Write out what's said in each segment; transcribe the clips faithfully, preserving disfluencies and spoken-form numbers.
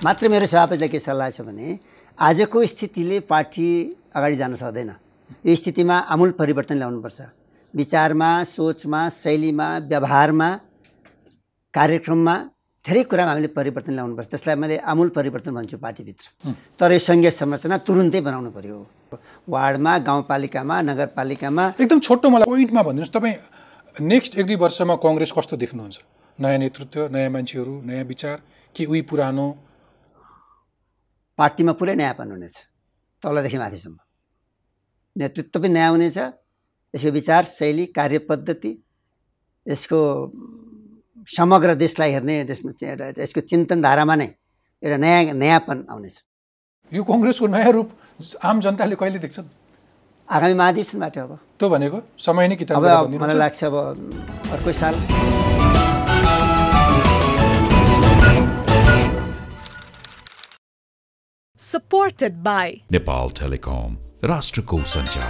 मात्र मेरो सभापतिलाई के सल्लाह छ भने आजको स्थितिले पार्टी अगाडि जान सक्दैन। यो स्थितिमा आमूल परिवर्तन ल्याउनुपर्छ। विचारमा, सोचमा, शैलीमा, व्यवहारमा, कार्यक्रममा धेरै कुरामा हामीले परिवर्तन ल्याउनुपर्छ। त्यसलाई मैले आमूल परिवर्तन भन्छु पार्टीभित्र। तर यो सङ्घीय संरचना तुरुन्तै बनाउनु पर्यो। वार्डमा, गाउँपालिकामा, नगरपालिकामा। एकदम छोटो मलाई पोइन्टमा भनिदिनुहोस्, तपाईँ नेक्स्ट एक दुई वर्षमा कङ्ग्रेस कस्तो देख्नुहुन्छ? नयाँ नेतृत्व, नयाँ मान्छेहरू, नयाँ विचार, कि उही पुरानो? पार्टीमा पुरै नयाँपन हुनेछ, तलदेखि माथिसम्म। नेतृत्व पनि नयाँ हुनेछ, यसको विचार शैली, कार्यपद्धति, यसको समग्र देशलाई हेर्ने त्यसमा यसको चिन्तनधारामा नै एउटा नयाँ नयाँपन आउनेछ। यो कङ्ग्रेसको नयाँ रूप आम जनताले कहिले देख्छन्? आगामी महाधिवेशनबाट अब त्यो भनेको समय नै किताब अब मलाई लाग्छ अब अर्को साल। Supported by नेपाल टेलिकम, राष्ट्रको सञ्चार।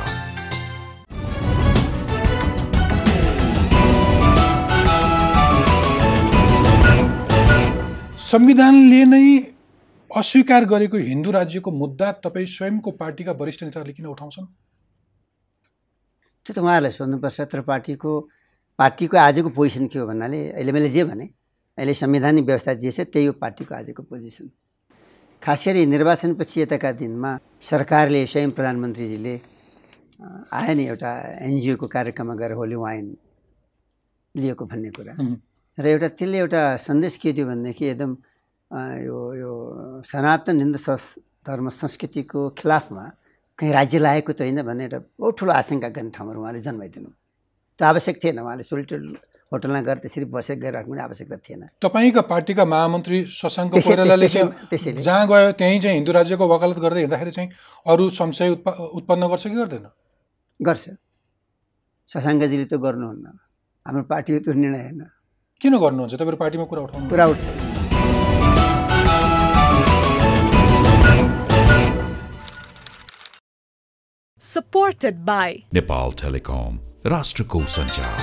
संविधानले नै अस्वीकार गरेको हिन्दू राज्यको मुद्दा तपाईँ स्वयंको पार्टीका वरिष्ठ नेताहरूले किन उठाउँछन्? त्यो त उहाँहरूलाई सोध्नुपर्छ। तर पार्टीको पार्टीको आजको पोजिसन के हो भन्नाले अहिले मैले जे भने अहिले संवैधानिक व्यवस्था जे छ त्यही हो पार्टीको आजको पोजिसन। खास गरी निर्वाचनपछि यताका दिनमा सरकारले स्वयं प्रधानमन्त्रीजीले आए नि एउटा एनजिओको कार्यक्रममा गएर होली वाइन लिएको भन्ने कुरा र एउटा त्यसले एउटा सन्देश के दियो भनेदेखि एकदम यो यो सनातन हिन्दू धर्म संस्कृतिको खिलाफमा कहीँ राज्य लागेको त होइन भन्ने एउटा बहुत ठुलो आशंका गर्ने ठाउँहरू उहाँले जन्माइदिनु। त्यो आवश्यक थिएन। उहाँले सोलिटर होटलमा गएर त्यसरी बसेर गएर राख्नु आवश्यकता थिएन। तपाईँका पार्टीका महामन्त्री शशाङ्क कोइरालाले चाहिँ जहाँ गयो त्यहीँ चाहिँ हिन्दू राज्यको वकालत गर्दै हिँड्दाखेरि चाहिँ अरू संशय उत्पन्न गर्छ कि गर्दैन? गर्छ। शशाङ्कजीले त गर्नुहुन्न, हाम्रो पार्टीको त्यो निर्णय होइन। किन गर्नुहुन्छ? तपाईँको पार्टीमा कुरा उठाउनु कुरा उठ्छ। Supported by नेपाल टेलिकम, राष्ट्रको सञ्चार।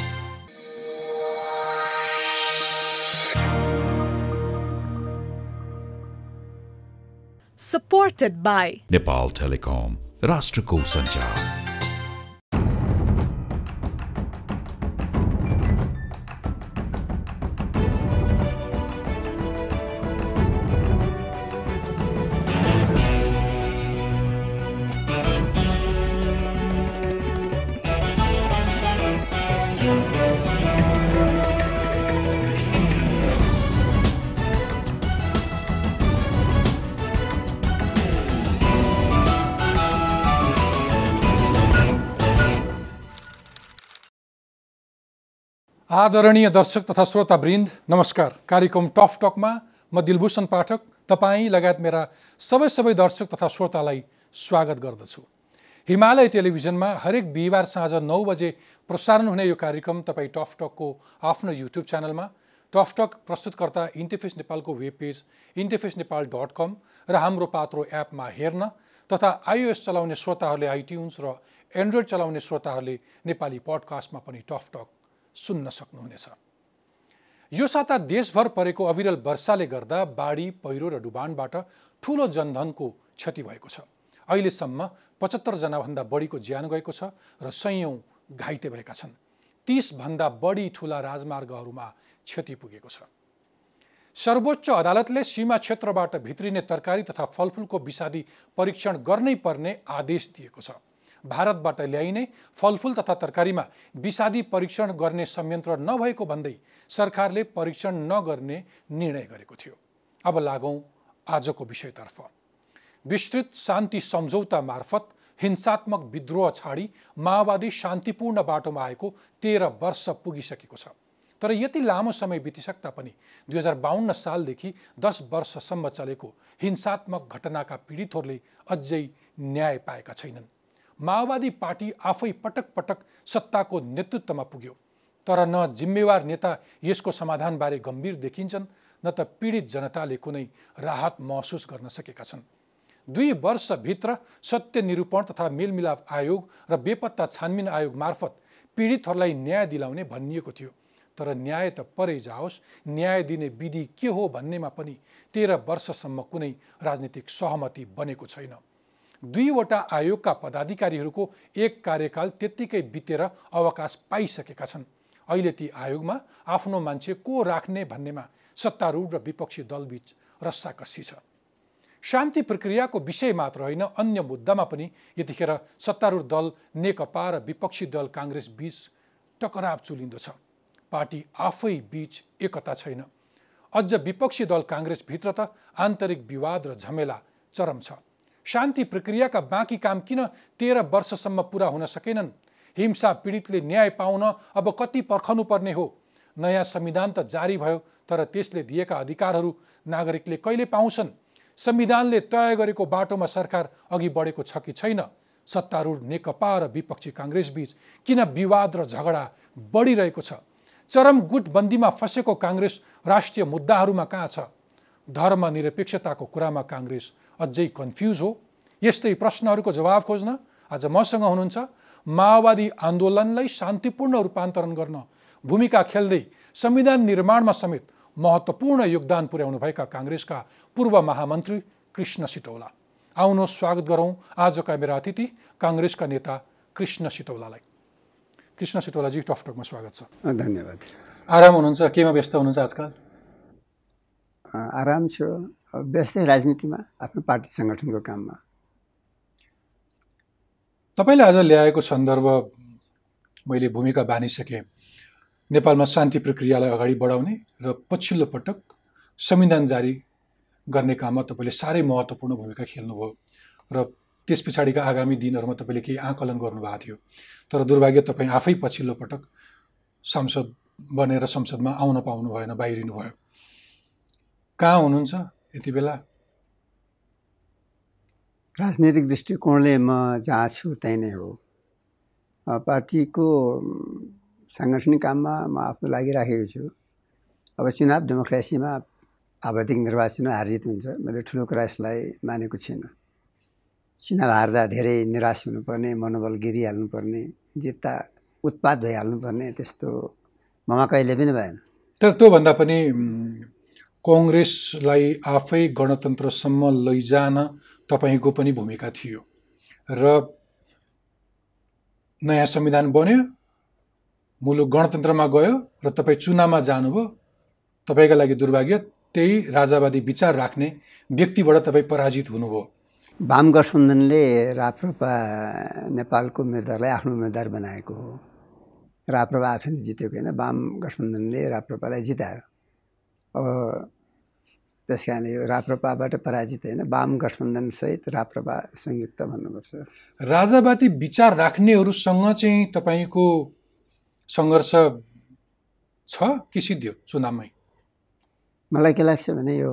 Supported by नेपाल टेलिकम, राष्ट्रको सञ्चार। आदरणीय दर्शक तथा श्रोतावृन्द, नमस्कार। कार्यक्रम टफ टकमा म दिलभूषण पाठक तपाईँ लगायत मेरा सबै सबै दर्शक तथा श्रोतालाई स्वागत गर्दछु। हिमालय टेलिभिजनमा हरेक बिहिबार साँझ नौ बजे प्रसारण हुने यो कार्यक्रम तपाईँ टफ टकको आफ्नो युट्युब च्यानलमा, टफ टक प्रस्तुतकर्ता इन्टरफेस नेपालको web page interface Nepal dot com र हाम्रो पात्रो एपमा हेर्न तथा आइओएस चलाउने श्रोताहरूले आइट्युन्स र एन्ड्रोइड चलाउने श्रोताहरूले नेपाली पडकास्टमा पनि टफ टक सुन्न सक्नुहुनेछ। यो साता देशभर परेको अविरल वर्षाले गर्दा बाढी, पहिरो र डुबानबाट ठूलो जनधनको क्षति भएको छ। अहिलेसम्म पचहत्तर जनाभन्दा बढीको ज्यान गएको छ र सयौं घाइते भएका छन्। तीस भन्दा बढी ठूला राजमार्गहरूमा क्षति पुगेको छ। सर्वोच्च अदालतले सीमा क्षेत्रबाट भित्रिने तरकारी तथा फलफुलको विषादी परीक्षण गर्नै पर्ने आदेश दिएको छ। भारतबाट ल्याइने फलफुल तथा तरकारीमा विषादी परीक्षण गर्ने संयन्त्र नभएको भन्दै सरकारले परीक्षण नगर्ने निर्णय गरेको थियो। अब लागौं आजको विषयतर्फ। विस्तृत शान्ति सम्झौता मार्फत हिंसात्मक विद्रोह छाडी माओवादी शान्तिपूर्ण बाटोमा आएको तेह्र वर्ष पुगिसकेको छ। तर यति लामो समय बितिसक्दा पनि दुई हजार बाहन्न सालदेखि दस वर्षसम्म चलेको हिंसात्मक घटनाका पीडितहरूले अझै न्याय पाएका छैनन्। माओवादी पार्टी आफै पटक पटक सत्ताको नेतृत्वमा पुग्यो, तर न जिम्मेवार नेता यसको समाधानबारे गम्भीर देखिन्छन्, न त पीडित जनताले कुनै राहत महसुस गर्न सकेका छन्। दुई वर्षभित्र सत्य निरूपण तथा मेलमिलाप आयोग र बेपत्ता छानबिन आयोग मार्फत पीडितहरूलाई न्याय दिलाउने भनिएको थियो, तर न्याय त परै जाओस्, न्याय दिने विधि के हो भन्नेमा पनि तेह्र वर्षसम्म कुनै राजनीतिक सहमति बनेको छैन। दुईवटा आयोगका पदाधिकारीहरूको एक कार्यकाल त्यत्तिकै बितेर अवकाश पाइसकेका छन्। अहिले ती आयोगमा आफ्नो मान्छे को राख्ने भन्नेमा सत्तारूढ र विपक्षी दलबीच रस्साकस्सी छ। शान्ति प्रक्रियाको विषय मात्र होइन, अन्य मुद्दामा पनि यतिखेर सत्तारूढ दल नेकपा र विपक्षी दल काङ्ग्रेस बीच टकराव चुलिँदो छ। पार्टी आफै बीच एकता छैन। अझ विपक्षी दल काङ्ग्रेसभित्र त आन्तरिक विवाद र झमेला चरम छ। शान्ति प्रक्रियाका बाँकी काम किन तेह्र वर्षसम्म पुरा हुन सकेनन्? हिंसा पीडितले न्याय पाउन अब कति पर्खनु पर्ने हो? नयाँ संविधान त जारी भयो, तर त्यसले दिएका अधिकारहरू नागरिकले कहिले पाउँछन्? संविधानले तय गरेको बाटोमा सरकार अघि बढेको छ कि छैन? सत्तारूढ नेकपा र विपक्षी काङ्ग्रेस बीच किन विवाद र झगडा बढिरहेको छ? चरम गुटबन्दीमा फँसेको काङ्ग्रेस राष्ट्रिय मुद्दाहरूमा कहाँ छ? धर्मनिरपेक्षताको कुरामा काङ्ग्रेस अझै कन्फ्युज हो? यस्तै प्रश्नहरूको जवाब खोज्न आज मसँग हुनुहुन्छ माओवादी आन्दोलनलाई शान्तिपूर्ण रूपान्तरण गर्न भूमिका खेल्दै संविधान निर्माणमा समेत महत्त्वपूर्ण योगदान पुर्याउनुभएका काङ्ग्रेसका पूर्व महामन्त्री कृष्ण सिटौला। आउनुहोस् स्वागत गरौँ आजका मेरा अतिथि काङ्ग्रेसका नेता कृष्ण सिटौलालाई। कृष्ण सिटौलाजी, टफटकमा स्वागत छ। धन्यवाद। आराम हुनुहुन्छ? केमा व्यस्त हुनुहुन्छ आजकल? आराम छु, व्यस्तै राजनीतिमा, आफ्नो पार्टी सङ्गठनको काममा। तपाईँले आज ल्याएको सन्दर्भ मैले भूमिका बानिसकेँ। नेपालमा शान्ति प्रक्रियालाई अगाडि बढाउने र पछिल्लो पटक संविधान जारी गर्ने काममा तपाईँले साह्रै महत्त्वपूर्ण भूमिका खेल्नुभयो र त्यस पछाडिका आगामी दिनहरूमा तपाईँले केही आकलन गर्नुभएको थियो। तर दुर्भाग्य तपाईँ आफै पछिल्लो पटक सांसद बनेर संसदमा आउन पाउनु भएन, बाहिरिनु भयो। कहाँ हुनुहुन्छ यति बेला? राजनीतिक दृष्टिकोणले म जहाँ छु त्यही नै हो। पार्टीको साङ्गठनिक काममा म आफू लागिराखेको छु। अब चुनाव डेमोक्रेसीमा आवधिक निर्वाचन हारजित हुन्छ, मैले ठुलो कुरा यसलाई मानेको छैन। चुनाव हार्दा धेरै निराश हुनुपर्ने, मनोबल गिरिहाल्नुपर्ने, जित्दा उत्पात भइहाल्नुपर्ने, त्यस्तो ममा कहिले पनि भएन। तर त्योभन्दा पनि कङ्ग्रेसलाई आफै गणतन्त्रसम्म लैजान तपाईँको पनि भूमिका थियो र नयाँ संविधान बन्यो, मुलुक गणतन्त्रमा गयो र तपाईँ चुनावमा जानुभयो। तपाईँका लागि दुर्भाग्य, त्यही राजावादी विचार राख्ने व्यक्तिबाट तपाईँ पराजित हुनुभयो। वाम गठबन्धनले राप्रपा नेपालको उम्मेदवारलाई आफ्नो उम्मेदवार बनाएको हो। राप्रपा आफैले जितेको होइन, वाम गठबन्धनले राप्रपालाई जितायो। अब त्यस कारणले यो राप्रपाबाट पराजित होइन, वाम गठबन्धनसहित राप्रपा संयुक्त भन्नुपर्छ। राजावादी विचार राख्नेहरूसँग चाहिँ तपाईँको सङ्घर्ष छ कि सिद्धियो चुनावमै? मलाई के लाग्छ भने यो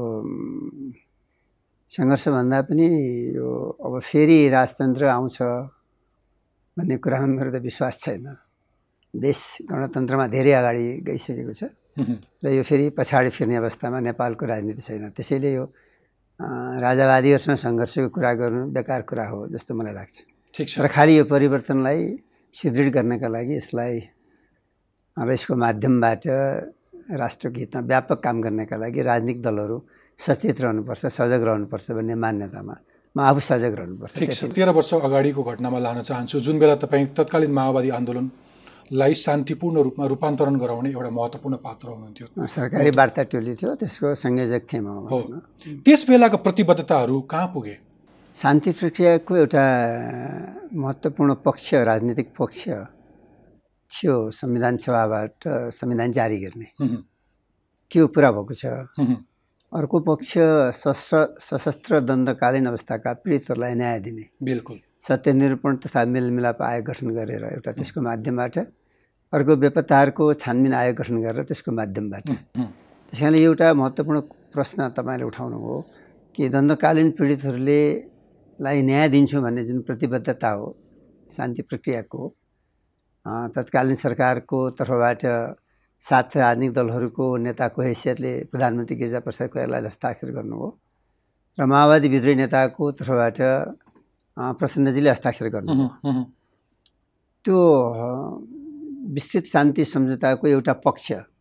सङ्घर्ष भन्दा पनि यो अब फेरि राजतन्त्र आउँछ भन्ने कुरामा मेरो त विश्वास छैन। देश गणतन्त्रमा धेरै अगाडि गइसकेको छ र यो फेरि पछाडि फिर्ने अवस्थामा नेपालको राजनीति छैन। त्यसैले यो राजावादीहरूसँग सङ्घर्षको कुरा गर्नु बेकार कुरा हो जस्तो मलाई लाग्छ। ठिक छ। र खालि यो परिवर्तनलाई सुदृढ गर्नका लागि यसलाई र यसको माध्यमबाट राष्ट्रको हितमा व्यापक काम गर्नका लागि राजनीतिक दलहरू सचेत रहनुपर्छ, सजग रहनुपर्छ भन्ने मान्यतामा म आफू सजग रहनुपर्छ। ठिक छ। तेह्र वर्ष अगाडिको घटनामा लान चाहन्छु, जुन बेला तपाईँ तत्कालीन माओवादी आन्दोलनलाई शान्तिपूर्ण रूपमा रूपान्तरण गराउने एउटा महत्त्वपूर्ण पात्र हुनुहुन्थ्यो। सरकारी वार्ता टोली थियो, त्यसको संयोजक थिएँ म। हो, त्यस बेलाको प्रतिबद्धताहरू कहाँ पुगे? शान्ति प्रक्रियाको एउटा महत्त्वपूर्ण पक्ष, राजनीतिक पक्ष थियो संविधान सभाबाट संविधान जारी गर्ने, त्यो पुरा भएको छ। अर्को पक्ष सशस्त्र सशस्त्र दण्डकालीन अवस्थाका पीडितहरूलाई न्याय दिने, बिल्कुल सत्यनिरूपण तथा मेलमिलाप आयोग गठन गरेर एउटा त्यसको माध्यमबाट, अर्को बेपत्ताहरूको छानबिन आयोग गठन गरेर त्यसको माध्यमबाट। त्यस कारणले एउटा महत्त्वपूर्ण प्रश्न तपाईँले उठाउनु हो कि दण्डकालीन पीडितहरूले लाई न्याय दिन्छु भन्ने जुन प्रतिबद्धता हो शान्ति प्रक्रियाको, तत्कालीन सरकारको तर्फबाट सात राजनीतिक दलहरूको नेताको हैसियतले प्रधानमन्त्री गिरिजाप्रसाद कोइरालाले हस्ताक्षर गर्नुभयो र माओवादी विद्रोही नेताको तर्फबाट प्रसन्नजीले हस्ताक्षर गर्नुभयो। त्यो विस्तृत शान्ति सम्झौताको एउटा पक्ष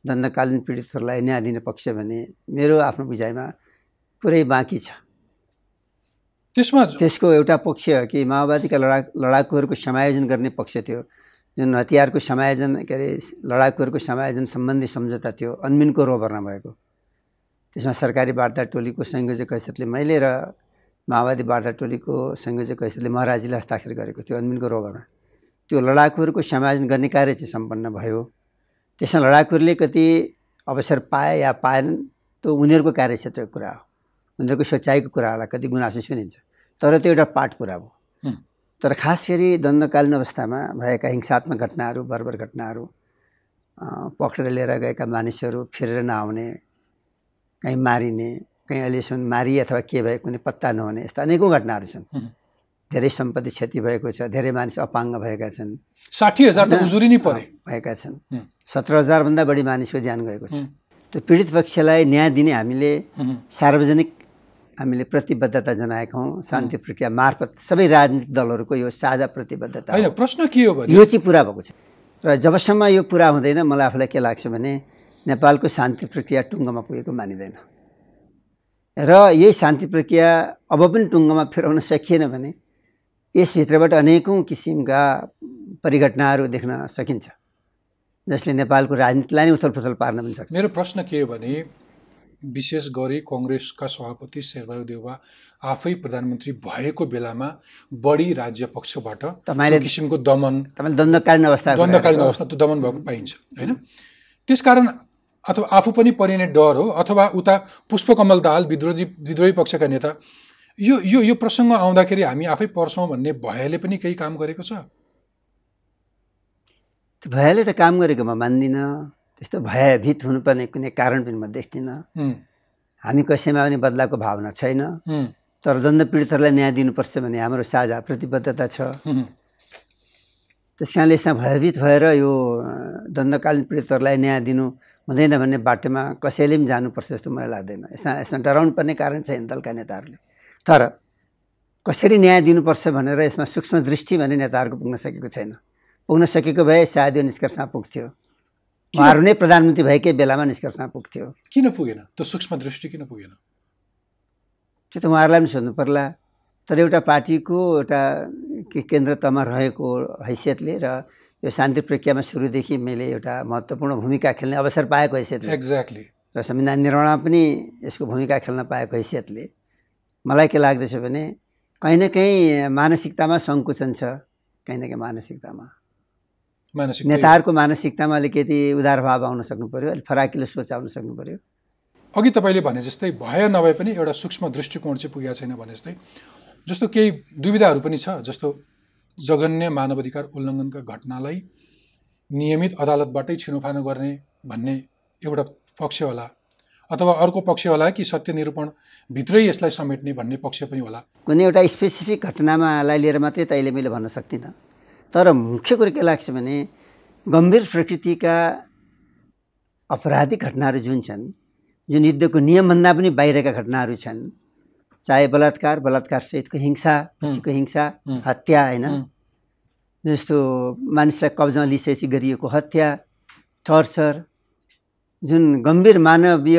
दण्डकालीन पीडितहरूलाई न्याय दिने पक्ष भने मेरो आफ्नो बुझाइमा पुरै बाँकी छ। त्यसमा त्यसको एउटा पक्ष कि माओवादीका लडा लडाकुहरूको समायोजन गर्ने पक्ष थियो, जुन हतियारको समायोजन के अरे लडाकुहरूको समायोजन सम्बन्धी सम्झौता थियो अन्मिनको रोबरमा भएको। त्यसमा सरकारी वार्ता टोलीको संयोजक हैसियतले मैले र माओवादी वार्ता टोलीको संयोजक हैसियतले महाराजीले हस्ताक्षर गरेको थियो अन्मिनको रोबरमा। त्यो लडाकुहरूको समायोजन गर्ने कार्य चाहिँ सम्पन्न भयो। त्यसमा लडाकुहरूले कति अवसर पाए या पाएनन् त्यो उनीहरूको कार्यक्षेत्रको कुरा हो, उनीहरूको सोचाइको कुरा होला, कति गुनासो सुनिन्छ, तर त्यो एउटा पाठ कुरा हो। तर खास गरी द्वन्द्वकालीन अवस्थामा भएका हिंसात्मक घटनाहरू, बर्बर घटनाहरू, पक्रेर लिएर गएका मानिसहरू फिरेर नआउने, कहीँ मारिने, कहीँ अहिलेसम्म मारि अथवा के भयो कुनै पत्ता नहुने, यस्ता अनेकौँ घटनाहरू छन्। धेरै सम्पत्ति क्षति भएको छ, धेरै मानिस अपाङ्ग भएका छन्, साठी हजार त उजुरी नै परे भएका छन्, सत्र हजारभन्दा बढी मानिसको ज्यान गएको छ। त्यो पीडित पक्षलाई न्याय दिने हामीले सार्वजनिक हामीले प्रतिबद्धता जनाएका हौँ। शान्ति प्रक्रिया मार्फत सबै राजनीतिक दलहरूको यो साझा प्रतिबद्धता होइन। प्रश्न के हो भने यो चाहिँ पुरा भएको छ र जबसम्म यो पुरा हुँदैन मलाई आफूलाई के लाग्छ भने नेपालको शान्ति प्रक्रिया टुङ्गोमा पुगेको मानिँदैन र यही शान्ति प्रक्रिया अब पनि टुङ्गोमा फेराउन सकिएन भने यसभित्रबाट अनेकौँ किसिमका परिघटनाहरू देख्न सकिन्छ जसले नेपालको राजनीतिलाई नै उथलपुथल पार्न पनि सक्छ। मेरो प्रश्न के हो भने विशेष गरी कङ्ग्रेसका सभापति शेरबहादुर देउवा आफै प्रधानमन्त्री भएको बेलामा बढी राज्य पक्षबाट तपाईँले किसिमको दमन तपाईँले द्वन्द्वकालीन अवस्था द्वन्द्वकालीन अवस्था त्यो दमन भएको पाइन्छ होइन। त्यसकारण अथवा आफू पनि परिने डर हो अथवा उता पुष्पकमल दाहाल विद्रोही विद्रोही पक्षका नेता यो यो यो प्रसङ्ग आउँदाखेरि हामी आफै पर्छौँ भन्ने भयले पनि केही काम गरेको छ। भयले त काम गरेको म मान्दिनँ, त्यस्तो भयभीत हुनुपर्ने कुनै कारण पनि म देख्दिनँ। हामी कसैमा पनि बदलाको भावना छैन, तर द्वन्द्व पीडितहरूलाई न्याय दिनुपर्छ भन्ने हाम्रो साझा प्रतिबद्धता छ। त्यस कारणले यसमा भयभीत भएर यो द्वन्द्वकालीन पीडितहरूलाई न्याय दिनु हुँदैन भन्ने बाटोमा कसैले पनि जानुपर्छ जस्तो मलाई लाग्दैन। यसमा यसमा डराउनु पर्ने कारण छैन दलका नेताहरूले, तर कसरी न्याय दिनुपर्छ भनेर यसमा सूक्ष्म दृष्टि भन्ने नेताहरूको पुग्न सकेको छैन। पुग्न सकेको भए सायद यो निष्कर्षमा पुग्थ्यो, उहाँहरू नै प्रधानमन्त्री भएकै बेलामा निष्कर्षमा पुग्थ्यो। किन पुगेन त्यो सूक्ष्म दृष्टि, किन पुगेन त्यो त उहाँहरूलाई पनि सोध्नु पर्ला। तर एउटा पार्टीको एउटा केन्द्र तहमा रहेको हैसियतले र यो शान्ति प्रक्रियामा सुरुदेखि मैले एउटा महत्त्वपूर्ण भूमिका खेल्ने अवसर पाएको हैसियतले एक्ज्याक्टली र संविधान निर्माणमा पनि यसको भूमिका खेल्न पाएको हैसियतले मलाई के लाग्दछ भने कहीँ न कहीँ मानसिकतामा सङ्कुचन छ, कहीँ न कहीँ मानसिकतामा मानसिक नेताहरूको मानसिकतामा अलिकति उदार भाव आउन सक्नु पऱ्यो, अलिक फराकिलो सोच आउन सक्नु पऱ्यो। अघि तपाईँले भने जस्तै भय नभए पनि एउटा सूक्ष्म दृष्टिकोण चाहिँ पुगेको छैन भने जस्तै जस्तो केही दुविधाहरू पनि छ। जस्तो जघन्य मानवाधिकार उल्लङ्घनका घटनालाई नियमित अदालतबाटै छिनोफानो गर्ने भन्ने एउटा पक्ष होला, अथवा अर्को पक्ष होला कि सत्य निरूपण भित्रै यसलाई समेट्ने भन्ने पक्ष पनि होला। कुनै एउटा स्पेसिफिक घटनामालाई लिएर मात्रै त अहिले मैले भन्न सक्दिनँ, तर मुख्य कुरो के लाग्छ भने गम्भीर प्रकृतिका अपराधिक घटनाहरू जुन छन्, जुन युद्धको नियमभन्दा पनि बाहिरका घटनाहरू छन्, चाहे बलात्कार, बलात्कार सहितको हिंसा, पछिको हिंसा, हत्या, होइन जस्तो मानिसलाई कब्जामा लिइसकेपछि गरिएको हत्या, टर्चर, जुन गम्भीर मानवीय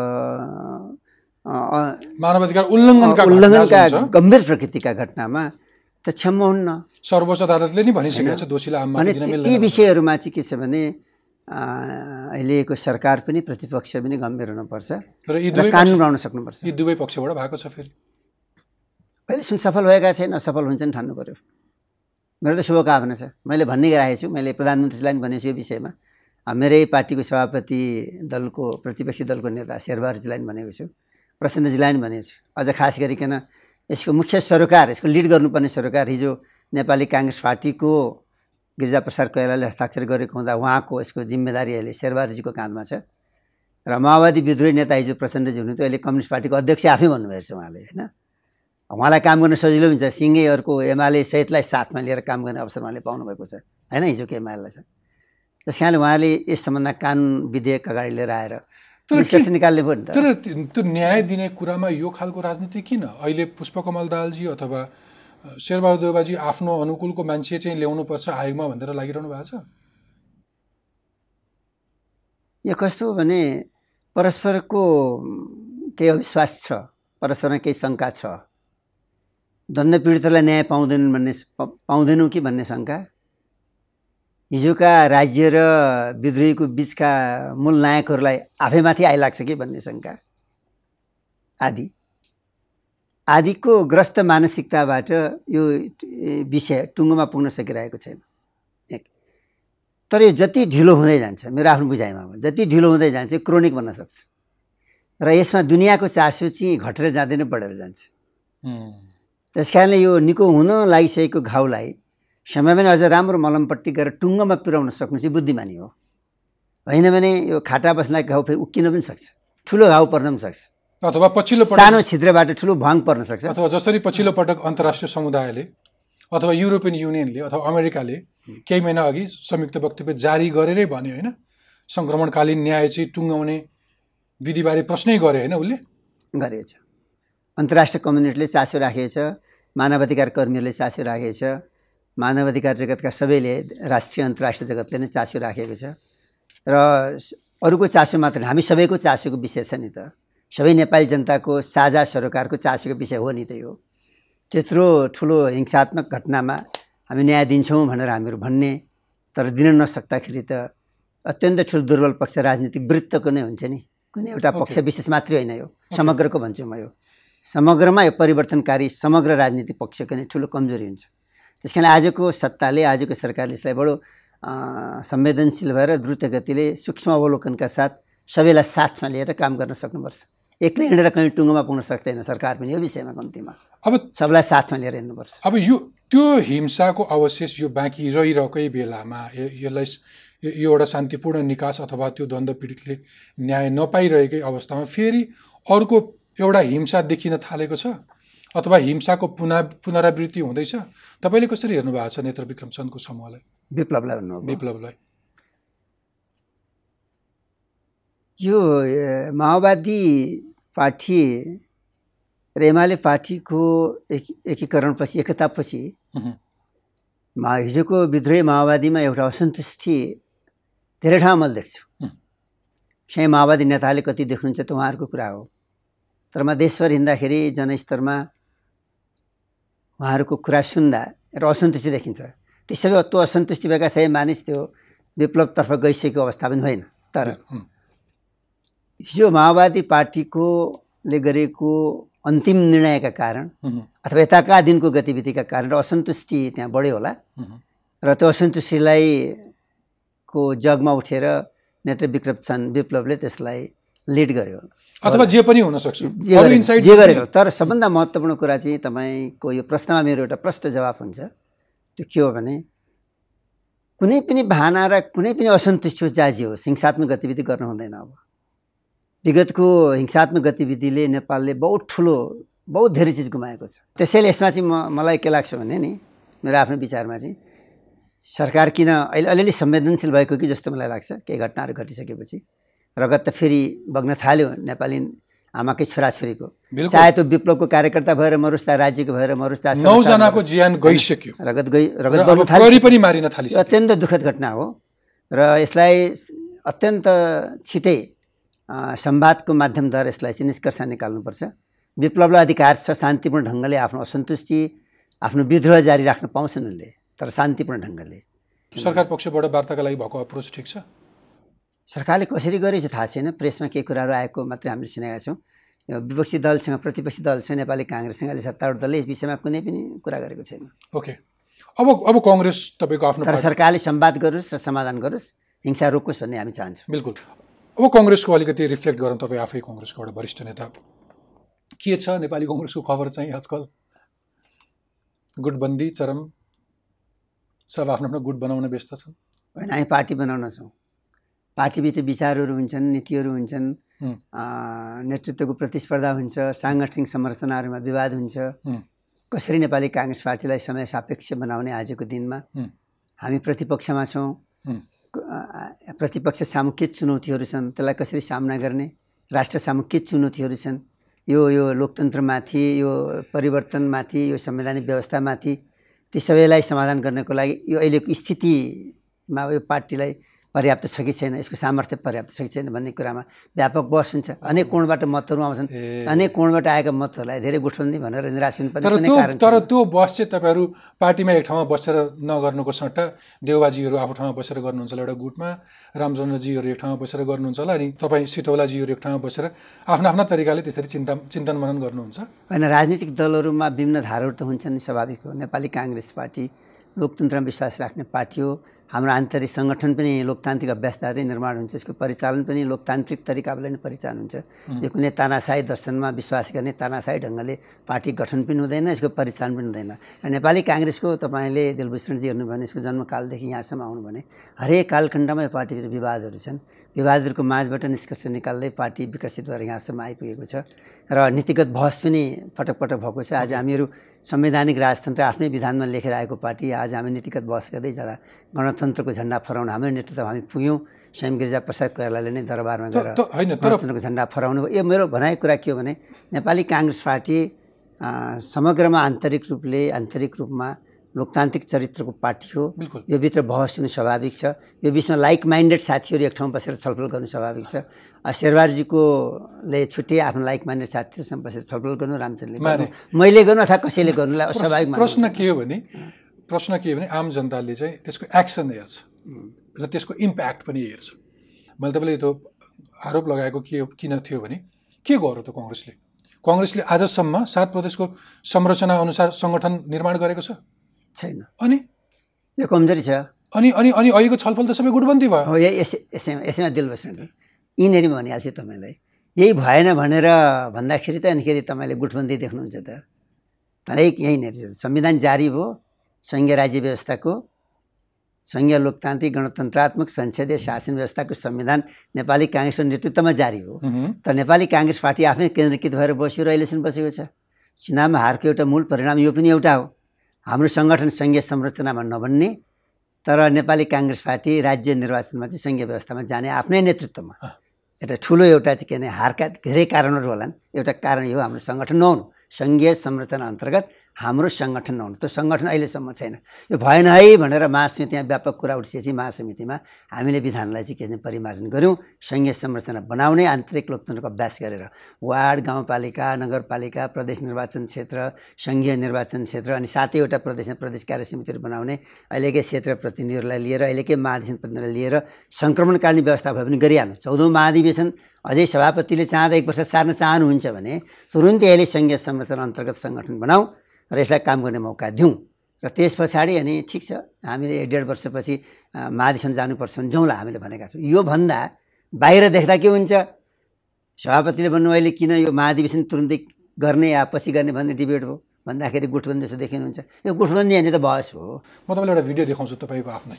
मानवाधिकार उल्लङ्घनका उल्लङ्घनका गम्भीर प्रकृतिका घटनामा त क्षम्य हुन्न। सर्वोच्च अदालतले नै भनिसकेको छ दोषीलाई आम माफी दिन मिल्दैन। ती विषयहरूमा चाहिँ के छ भने अहिलेको सरकार पनि प्रतिपक्ष पनि गम्भीर हुनुपर्छ र यी र कानुन बनाउन सक्नुपर्छ। यी दुवै पक्षबाट भएको छ। फेरि अहिलेसम्म सफल भएका छैन, असफल हुन्छन् ठान्नु पर्यो। मेरो त शुभकामना छ, मैले भन्ने राखेको छु, मैले प्रधानमन्त्रीलाई पनि भनेको छु यो विषयमा। मेरै पार्टीको सभापति, दलको प्रतिपक्षी दलको नेता शेरबहादुरजीलाई पनि भनेको छु, प्रचण्डजीलाई पनि भनेको छु। अझ खास गरिकन यसको मुख्य सरोकार, यसको लिड गर्नुपर्ने सरोकार हिजो नेपाली काङ्ग्रेस पार्टीको गिरिजाप्रसाद कोइरालाले हस्ताक्षर गरेको हुँदा उहाँको यसको जिम्मेदारी अहिले शेरबहादुरजीको काँधमा छ र माओवादी विद्रोही नेता हिजो प्रचण्डजी हुनुहुन्थ्यो, अहिले कम्युनिस्ट पार्टीको अध्यक्ष आफै भन्नुभएको छ उहाँले, होइन। उहाँलाई काम गर्न सजिलो हुन्छ, सिङ्गै अर्को एमाले सहितलाई साथमा लिएर काम गर्ने अवसर उहाँले पाउनुभएको छ, होइन, हिजोको एमालेलाई छ। त्यस कारणले उहाँले यस सम्बन्धमा कानुन विधेयक अगाडि लिएर आएर निष्कर्ष निकाल्ने भयो नि त। तर त्यो न्याय दिने कुरामा यो खालको राजनीति किन? अहिले पुष्पकमल दाहालजी अथवा शेरबहादुर देउवाजी आफ्नो अनुकूलको मान्छे चाहिँ ल्याउनुपर्छ आयोगमा भनेर लागिरहनु भएको छ। यो कस्तो हो भने परस्परको केही अविश्वास छ, परस्परमा केही शङ्का छ। द्वन्द्व पीडितलाई न्याय पाउँदैनन् भन्ने पाउँदैनौँ कि भन्ने शङ्का, हिजोका राज्य र विद्रोहीको बिचका मूल नायकहरूलाई आफैमाथि आइलाग्छ कि भन्ने शङ्का आदि आदिको ग्रस्त मानसिकताबाट यो विषय टुङ्गोमा पुग्न सकिरहेको छैन। एक तर यो जति ढिलो हुँदै जान्छ, मेरो आफ्नो बुझाइमा जति ढिलो हुँदै जान्छ क्रोनिक बन्न सक्छ र यसमा दुनियाँको चासो चाहिँ घटेर जाँदैन, बढेर जान्छ। त्यस कारणले यो निको हुन लागिसकेको घाउलाई समयमा नै अझ राम्रो मलमपट्टि गरेर टुङ्गोमा पुर्याउन सक्नु चाहिँ बुद्धिमानी हो। होइन भने यो खाटा बस्ने घाउ फेरि उक्किन पनि सक्छ, ठुलो घाउ पर्न पनि सक्छ, अथवा पछिल्लो पटक सानो छिद्रबाट ठुलो भङ पर्न सक्छ। अथवा जसरी पछिल्लो पटक अन्तर्राष्ट्रिय समुदायले अथवा युरोपियन युनियनले अथवा अमेरिकाले केही महिना अघि संयुक्त वक्तव्य जारी गरेरै भन्यो होइन, सङ्क्रमणकालीन न्याय चाहिँ टुङ्गाउने विधिबारे प्रश्नै गरे होइन, उसले गरेको छ। अन्तर्राष्ट्रिय कम्युनिटीले चासो राखेको छ, मानवाधिकार कर्मीहरूले चासो राखेको छ, मानवाधिकार जगतका सबैले राष्ट्रिय अन्तर्राष्ट्रिय जगतले नै चासो राखेको छ र अरूको चासो मात्र हामी सबैको चासोको विषय छ नि त। सबै नेपाली जनताको साझा सरोकारको चासोको विषय हो नि त यो। त्यत्रो ठुलो हिंसात्मक घटनामा हामी न्याय दिन्छौँ भनेर हामीहरू भन्ने, तर दिन नसक्दाखेरि त अत्यन्त ठुलो दुर्बल पक्ष राजनीतिक वृत्तको नै हुन्छ नि, कुनै एउटा पक्ष विशेष मात्रै होइन, यो समग्रको भन्छु म। यो समग्रमा यो परिवर्तनकारी समग्र राजनीतिक पक्षको नै ठुलो कमजोरी हुन्छ। त्यस कारण आजको सत्ताले, आजको सरकारले यसलाई बडो संवेदनशील भएर द्रुत गतिले सूक्ष्म अवलोकनका साथ सबैलाई साथमा लिएर काम गर्न सक्नुपर्छ। एक्लै हिँडेर कहीँ टुङ्गोमा पुग्न सक्दैन सरकार पनि यो विषयमा। कम्तीमा अब सबलाई साथमा लिएर हिँड्नुपर्छ। अब यो त्यो हिंसाको अवशेष यो बाँकी रहिरहेकै बेलामा यसलाई यो एउटा शान्तिपूर्ण निकास अथवा त्यो द्वन्द्व पीडितले न्याय नपाइरहेकै अवस्थामा फेरि अर्को एउटा हिंसा देखिन थालेको छ अथवा हिंसाको पुनः पुनरावृत्ति हुँदैछ। तपाईँले कसरी हेर्नु भएको छ नेत्र विक्रम चन्दको समूहलाई, विप्लवलाई भन्नु विप्लवलाई? यो माओवादी पार्टी र एमाले पार्टीको एक एकीकरणपछि, एकतापछि मा हिजोको विद्रोही माओवादीमा एउटा असन्तुष्टि धेरै ठाउँमा मैले देख्छु। चाहिँ माओवादी नेताले कति देख्नुहुन्छ त उहाँहरूको कुरा हो, तर म देशभर हिँड्दाखेरि जनस्तरमा उहाँहरूको कुरा सुन्दा एउटा असन्तुष्टि देखिन्छ। ती सबै त्यो असन्तुष्टि भएका सबै मानिस त्यो विप्लवतर्फ गइसकेको अवस्था पनि होइन, तर हिजो माओवादी पार्टीकोले गरेको अन्तिम निर्णयका कारण अथवा यताका दिनको गतिविधिका कारण असन्तुष्टि त्यहाँ बढ्यो होला र त्यो असन्तुष्टिलाई को जगमा उठेर नेत्र विक्रम चन्द विप्लवले त्यसलाई लिड गर्यो अथवा जे पनि हुन सक्छ, जे गरेको। तर सबभन्दा महत्त्वपूर्ण कुरा चाहिँ तपाईँको यो प्रश्नमा मेरो एउटा प्रश्न जवाफ हुन्छ। त्यो के हो भने कुनै पनि भावना र कुनै पनि असन्तुष्टि जाजी होस्, हिंसात्मक गतिविधि गर्नु हुँदैन। अब विगतको हिंसात्मक गतिविधिले नेपालले बहुत ठुलो बहुत धेरै चिज गुमाएको छ। त्यसैले यसमा चाहिँ म मलाई के लाग्छ भने नि, मेरो आफ्नो विचारमा चाहिँ सरकार किन अहिले अलिअलि संवेदनशील भएको कि जस्तो मलाई लाग्छ। केही घटनाहरू घटिसकेपछि रगत त फेरि बग्न थाल्यो नेपाली आमाकै छोराछोरीको, चाहे त्यो विप्लवको कार्यकर्ता भएर मरोस्, राज्यको भएर मरोस्, नौजनाको ज्यान गइसक्यो, रगत गइ रगत बग्न थाल्यो, पनि मारिन थालिसक्यो। अत्यन्त दुःखद घटना हो र यसलाई अत्यन्त छिटै संवादको माध्यमद्वारा यसलाई चाहिँ निष्कर्ष निकाल्नुपर्छ। विप्लवलाई अधिकार छ शान्तिपूर्ण ढङ्गले आफ्नो असन्तुष्टि, आफ्नो विद्रोह जारी राख्न पाउँछन् उनले, तर शान्तिपूर्ण ढङ्गले। सरकार पक्षबाट वार्ताका लागि भएको अप्रोच ठिक छ? सरकारले कसरी गरेको छ थाहा छैन, प्रेसमा केही कुराहरू आएको मात्रै हामीले सुनेका छौँ। विपक्षी दलसँग, प्रतिपक्षी दलसँग, नेपाली काङ्ग्रेससँग अहिले सत्तारूढ दलले यस विषयमा कुनै पनि कुरा गरेको छैन। ओके, अब अब कङ्ग्रेस तपाईँको आफ्नो, तर सरकारले संवाद गरोस् र समाधान गरोस्, हिंसा रोकोस् भन्ने हामी चाहन्छौँ। बिल्कुल। अब कङ्ग्रेसको अलिकति रिफ्लेक्ट गरौँ। तपाईँ आफै कङ्ग्रेसको एउटा वरिष्ठ नेता, के छ नेपाली कङ्ग्रेसको खबर चाहिँ आजकल? गुटबन्दी चरम, सब आफ्नो आफ्नो गुट बनाउन व्यस्त छन्। होइन, हामी पार्टी बनाउन छौँ। पार्टीभित्र विचारहरू हुन्छन्, नीतिहरू हुन्छन्, नेतृत्वको प्रतिस्पर्धा हुन्छ, साङ्गठनिक संरचनाहरूमा विवाद हुन्छ। कसरी नेपाली काङ्ग्रेस पार्टीलाई समय सापेक्ष बनाउने आजको दिनमा हामी प्रतिपक्षमा छौँ। प्रतिपक्ष सामु के चुनौतीहरू छन्, त्यसलाई कसरी सामना गर्ने, राष्ट्र सामु के चुनौतीहरू छन्, यो यो लोकतन्त्रमाथि, यो परिवर्तनमाथि, यो संवैधानिक व्यवस्थामाथि, ती सबैलाई समाधान गर्नको लागि यो अहिलेको स्थितिमा यो पार्टीलाई पर्याप्त छ कि छैन, यसको सामर्थ्य पर्याप्त छ कि छैन भन्ने कुरामा व्यापक बहस हुन्छ। अनेक कोणबाट मतहरू आउँछन्, अनेक कोणबाट आएका मतहरूलाई धेरै गुठबन्दी भनेर निराश हुनुपर्ने कुनै कारण छैन। तर त्यो बहस चाहिँ तपाईँहरू पार्टीमा एक ठाउँमा बसेर नगर्नुको सट्टा देउबाजीहरू आफू ठाउँमा बसेर गर्नुहुन्छ होला, एउटा गुटमा रामचन्द्रजीहरू एक ठाउँमा बसेर गर्नुहुन्छ होला, अनि तपाईँ सिटौलाजीहरू एक ठाउँमा बसेर आफ्ना आफ्ना तरिकाले त्यसरी चिन्ता चिन्तन मनन गर्नुहुन्छ। होइन, राजनीतिक दलहरूमा विभिन्न धाराहरू त हुन्छन् नि, स्वाभाविक हो। नेपाली काङ्ग्रेस पार्टी लोकतन्त्रमा विश्वास राख्ने पार्टी हो। हाम्रो आन्तरिक सङ्गठन पनि लोकतान्त्रिक अभ्यासद्वारा निर्माण हुन्छ, यसको परिचालन पनि लोकतान्त्रिक तरिकाले नै परिचालन हुन्छ। यो कुनै तानाशाही दर्शनमा विश्वास गर्ने तानाशाही ढङ्गले पार्टी गठन पनि हुँदैन, यसको परिचालन पनि हुँदैन। र नेपाली काङ्ग्रेसको तपाईँले दिलभूषणजी हेर्नु भने यसको जन्मकालदेखि यहाँसम्म आउनु भने हरेक कालखण्डमा यो पार्टीभित्र विवादहरू छन्। विवादहरूको माझबाट निष्कर्ष निकाल्दै पार्टी विकसित भएर यहाँसम्म आइपुगेको छ र नीतिगत बहस पनि पटक पटक भएको छ। आज हामीहरू संवैधानिक राजतन्त्र आफ्नै विधानमा लेखेर आएको पार्टी, आज हामी नीतिगत बहस गर्दै जाँदा गणतन्त्रको झन्डा फहराउन हाम्रो नेतृत्व हामी पुग्यौँ। स्वयं गिरिजा प्रसाद कोइरालाले नै दरबारमा गएर गणतन्त्रको झन्डा फहराउनु। यो मेरो भनाइ कुरा के हो भने नेपाली काङ्ग्रेस पार्टी समग्रमा आन्तरिक रूपले आन्तरिक रूपमा लोकतान्त्रिक चरित्रको पार्टी हो। यो भित्र बहस हुनु स्वाभाविक छ। यो बिचमा लाइक माइन्डेड साथीहरू एक ठाउँमा बसेर छलफल गर्नु स्वाभाविक छ। शेरबारजीकोले छुट्टै आफ्नो लाइक माइन्डेड साथीहरूसँग बसेर छलफल गर्नु, रामचन्द्रले मैले गर्नु अथवा कसैले गर्नुलाई स्वाभाविक। प्रश्न के हो भने प्रश्न के हो भने आम जनताले चाहिँ त्यसको एक्सन हेर्छ र त्यसको इम्प्याक्ट पनि हेर्छ। मैले तपाईँले त्यो आरोप लगाएको के किन थियो भने के गर्यो त कङ्ग्रेसले? कङ्ग्रेसले आजसम्म सात प्रदेशको संरचना अनुसार सङ्गठन निर्माण गरेको छ छैन। अनि यो कमजोरी छ। अनि अनि अनि अहिलेको छलफल त सबै गुटबन्दी भयो। हो, यसै यसैमा यसैमा दिलबस्छ यिनीहरू भनिहाल्छु तपाईँलाई। यही भएन भनेर भन्दाखेरि त अनिखेरि तपाईँले गुटबन्दी देख्नुहुन्छ त। हरेक यहीँनिर संविधान जारी भयो, सङ्घीय राज्य व्यवस्थाको सङ्घीय लोकतान्त्रिक गणतन्त्रात्मक संसदीय शासन व्यवस्थाको संविधान नेपाली काङ्ग्रेसको नेतृत्वमा जारी हो। तर नेपाली काङ्ग्रेस पार्टी आफै केन्द्रीकृत भएर बस्यो र अहिलेसम्म बसेको छ। चुनावमा हारको एउटा मूल परिणाम यो पनि एउटा हो, हाम्रो सङ्गठन सङ्घीय संरचनामा नबन्ने तर नेपाली काङ्ग्रेस पार्टी राज्य निर्वाचनमा चाहिँ सङ्घीय व्यवस्थामा जाने आफ्नै नेतृत्वमा। एउटा ठुलो एउटा चाहिँ के भने हारका धेरै कारणहरू होलान्। एउटा कारण यो हाम्रो सङ्गठन नहुनु, सङ्घीय संरचना अन्तर्गत हाम्रो सङ्गठन नहुनु। त्यो सङ्गठन अहिलेसम्म छैन। यो भएन है भनेर महासमितिमा व्यापक कुरा उठिसकेपछि महासमितिमा हामीले विधानलाई चाहिँ के भने परिमार्जन गऱ्यौँ। सङ्घीय संरचना बनाउने आन्तरिक लोकतन्त्रको अभ्यास गरेर वार्ड, गाउँपालिका, नगरपालिका, प्रदेश निर्वाचन क्षेत्र, सङ्घीय निर्वाचन क्षेत्र अनि सातैवटा प्रदेशमा प्रदेश कार्य समितिहरू बनाउने, अहिलेकै क्षेत्र प्रतिनिधिहरूलाई लिएर अहिलेकै महाधिवेशन प्रतिनिधिलाई लिएर सङ्क्रमणकालीन व्यवस्था भए पनि गरिहाल्नु। चौधौँ महाधिवेशन अझै सभापतिले चाहँदा एक वर्ष सार्न चाहनुहुन्छ भने तुरुन्तै अहिले सङ्घीय संरचना अन्तर्गत सङ्गठन बनाऊ र यसलाई काम गर्ने मौका दिउँ। र त्यस पछाडि अनि ठिक छ हामीले एक डेढ वर्षपछि महाधिवेशन जानुपर्छ भने जाउँला हामीले भनेका छौँ। योभन्दा बाहिर देख्दा के हुन्छ, सभापतिले भन्नु अहिले किन यो महाधिवेशन तुरुन्तै गर्ने या पछि गर्ने भन्ने डिबेट हो भन्दाखेरि गुटबन्दी जस्तो देखिनुहुन्छ। यो गुटबन्दी होइन त बहस हो। म तपाईँलाई एउटा भिडियो देखाउँछु तपाईँको आफ्नै।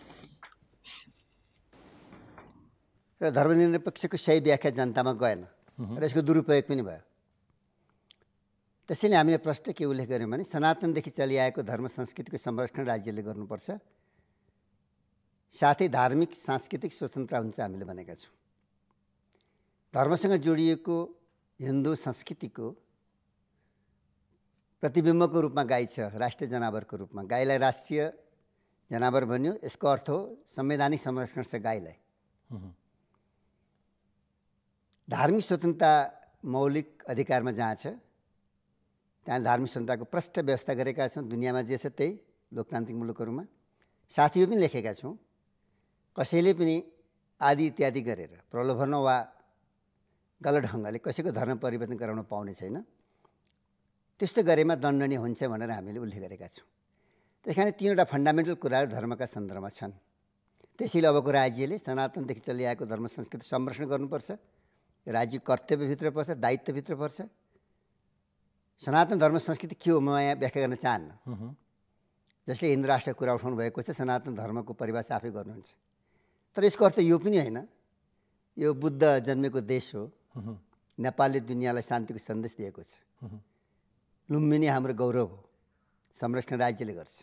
र धर्मनिरपेक्षको सही व्याख्या जनतामा गएन र यसको दुरुपयोग पनि भयो। त्यसैले हामीले प्रश्न के उल्लेख गर्यौँ भने सनातनदेखि चलिआएको धर्म संस्कृतिको संरक्षण राज्यले गर्नुपर्छ, साथै धार्मिक सांस्कृतिक स्वतन्त्रता हुन्छ हामीले भनेका छौँ। धर्मसँग जोडिएको हिन्दू संस्कृतिको प्रतिबिम्बको रूपमा गाई छ, राष्ट्रिय जनावरको रूपमा। गाईलाई राष्ट्रिय जनावर भन्यो, यसको अर्थ हो संवैधानिक संरक्षण छ गाईलाई। धार्मिक स्वतन्त्रता मौलिक अधिकारमा जहाँ छ त्यहाँ धार्मिक स्वतन्त्रताको प्रष्ट व्यवस्था गरेका छौँ। दुनियाँमा जे छ त्यही लोकतान्त्रिक मुलुकहरूमा साथीहरू पनि लेखेका छौँ। कसैले पनि आदि इत्यादि गरेर प्रलोभन वा गलत ढङ्गले कसैको धर्म परिवर्तन गराउन पाउने छैन। त्यस्तो गरेमा दण्डनीय हुन्छ भनेर हामीले उल्लेख गरेका छौँ। त्यस कारण तीनवटा फन्डामेन्टल कुराहरू धर्मका सन्दर्भमा छन्। त्यसैले अबको राज्यले सनातनदेखि चलिआएको धर्म संस्कृति संरक्षण गर्नुपर्छ। राज्य कर्तव्यभित्र पर्छ, दायित्वभित्र पर्छ। सनातन धर्म संस्कृति के हो म यहाँ व्याख्या गर्न चाहन्न। जसले हिन्दू राष्ट्रको कुरा उठाउनु भएको छ, सनातन धर्मको परिभाषा आफै गर्नुहुन्छ। तर यसको अर्थ यो पनि होइन यो बुद्ध जन्मेको देश हो, नेपालले दुनियाँलाई शान्तिको सन्देश दिएको छ, लुम्बिनी हाम्रो गौरव हो, संरक्षण राज्यले गर्छ।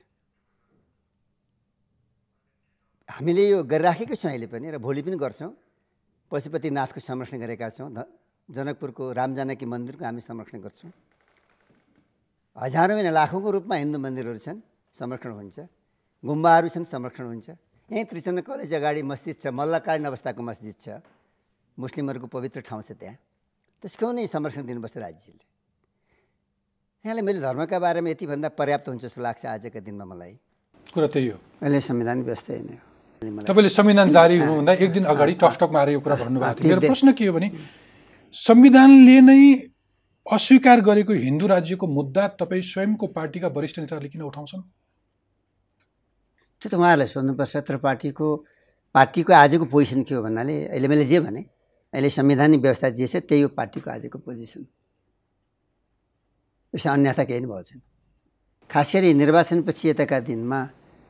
हामीले यो गरिराखेकै छौँ अहिले पनि र भोलि पनि गर्छौँ। पशुपतिनाथको संरक्षण गरेका छौँ, जनकपुरको रामजानकी मन्दिरको हामी संरक्षण गर्छौँ। हजारौँ होइन लाखौँको रूपमा हिन्दू मन्दिरहरू छन्, संरक्षण हुन्छ। गुम्बाहरू छन्, संरक्षण हुन्छ। यहीँ त्रिचन्द्र कलेज अगाडि मस्जिद छ, मल्लकालीन अवस्थाको मस्जिद छ, मुस्लिमहरूको पवित्र ठाउँ छ त्यहाँ। त्यसको नै संरक्षण दिनुपर्छ राज्यले। यहाँले मैले धर्मका बारेमा यति भन्दा पर्याप्त हुन्छ जस्तो लाग्छ आजका दिनमा मलाई। कुरा त्यही हो। अहिले संविधान व्यवस्था नै हो। तपाईँले संविधान जारी हुनुभन्दा एक दिन अगाडि टकटकमा आएर यो कुरा भन्नुभएको थियो। मेरो प्रश्न के हो भने संविधानले नै अस्वीकार गरेको हिन्दू राज्यको मुद्दा तपाईँ स्वयंको पार्टीका वरिष्ठ नेताहरूले किन उठाउँछन्? त्यो त उहाँहरूलाई सोध्नुपर्छ। तर पार्टीको पार्टीको आजको पोजिसन के हो भन्नाले अहिले मैले जे भने अहिले संवैधानिक व्यवस्था जे छ त्यही हो पार्टीको आजको पोजिसन। यसमा अन्यथा केही पनि भएको छैन। खास गरी निर्वाचनपछि यताका दिनमा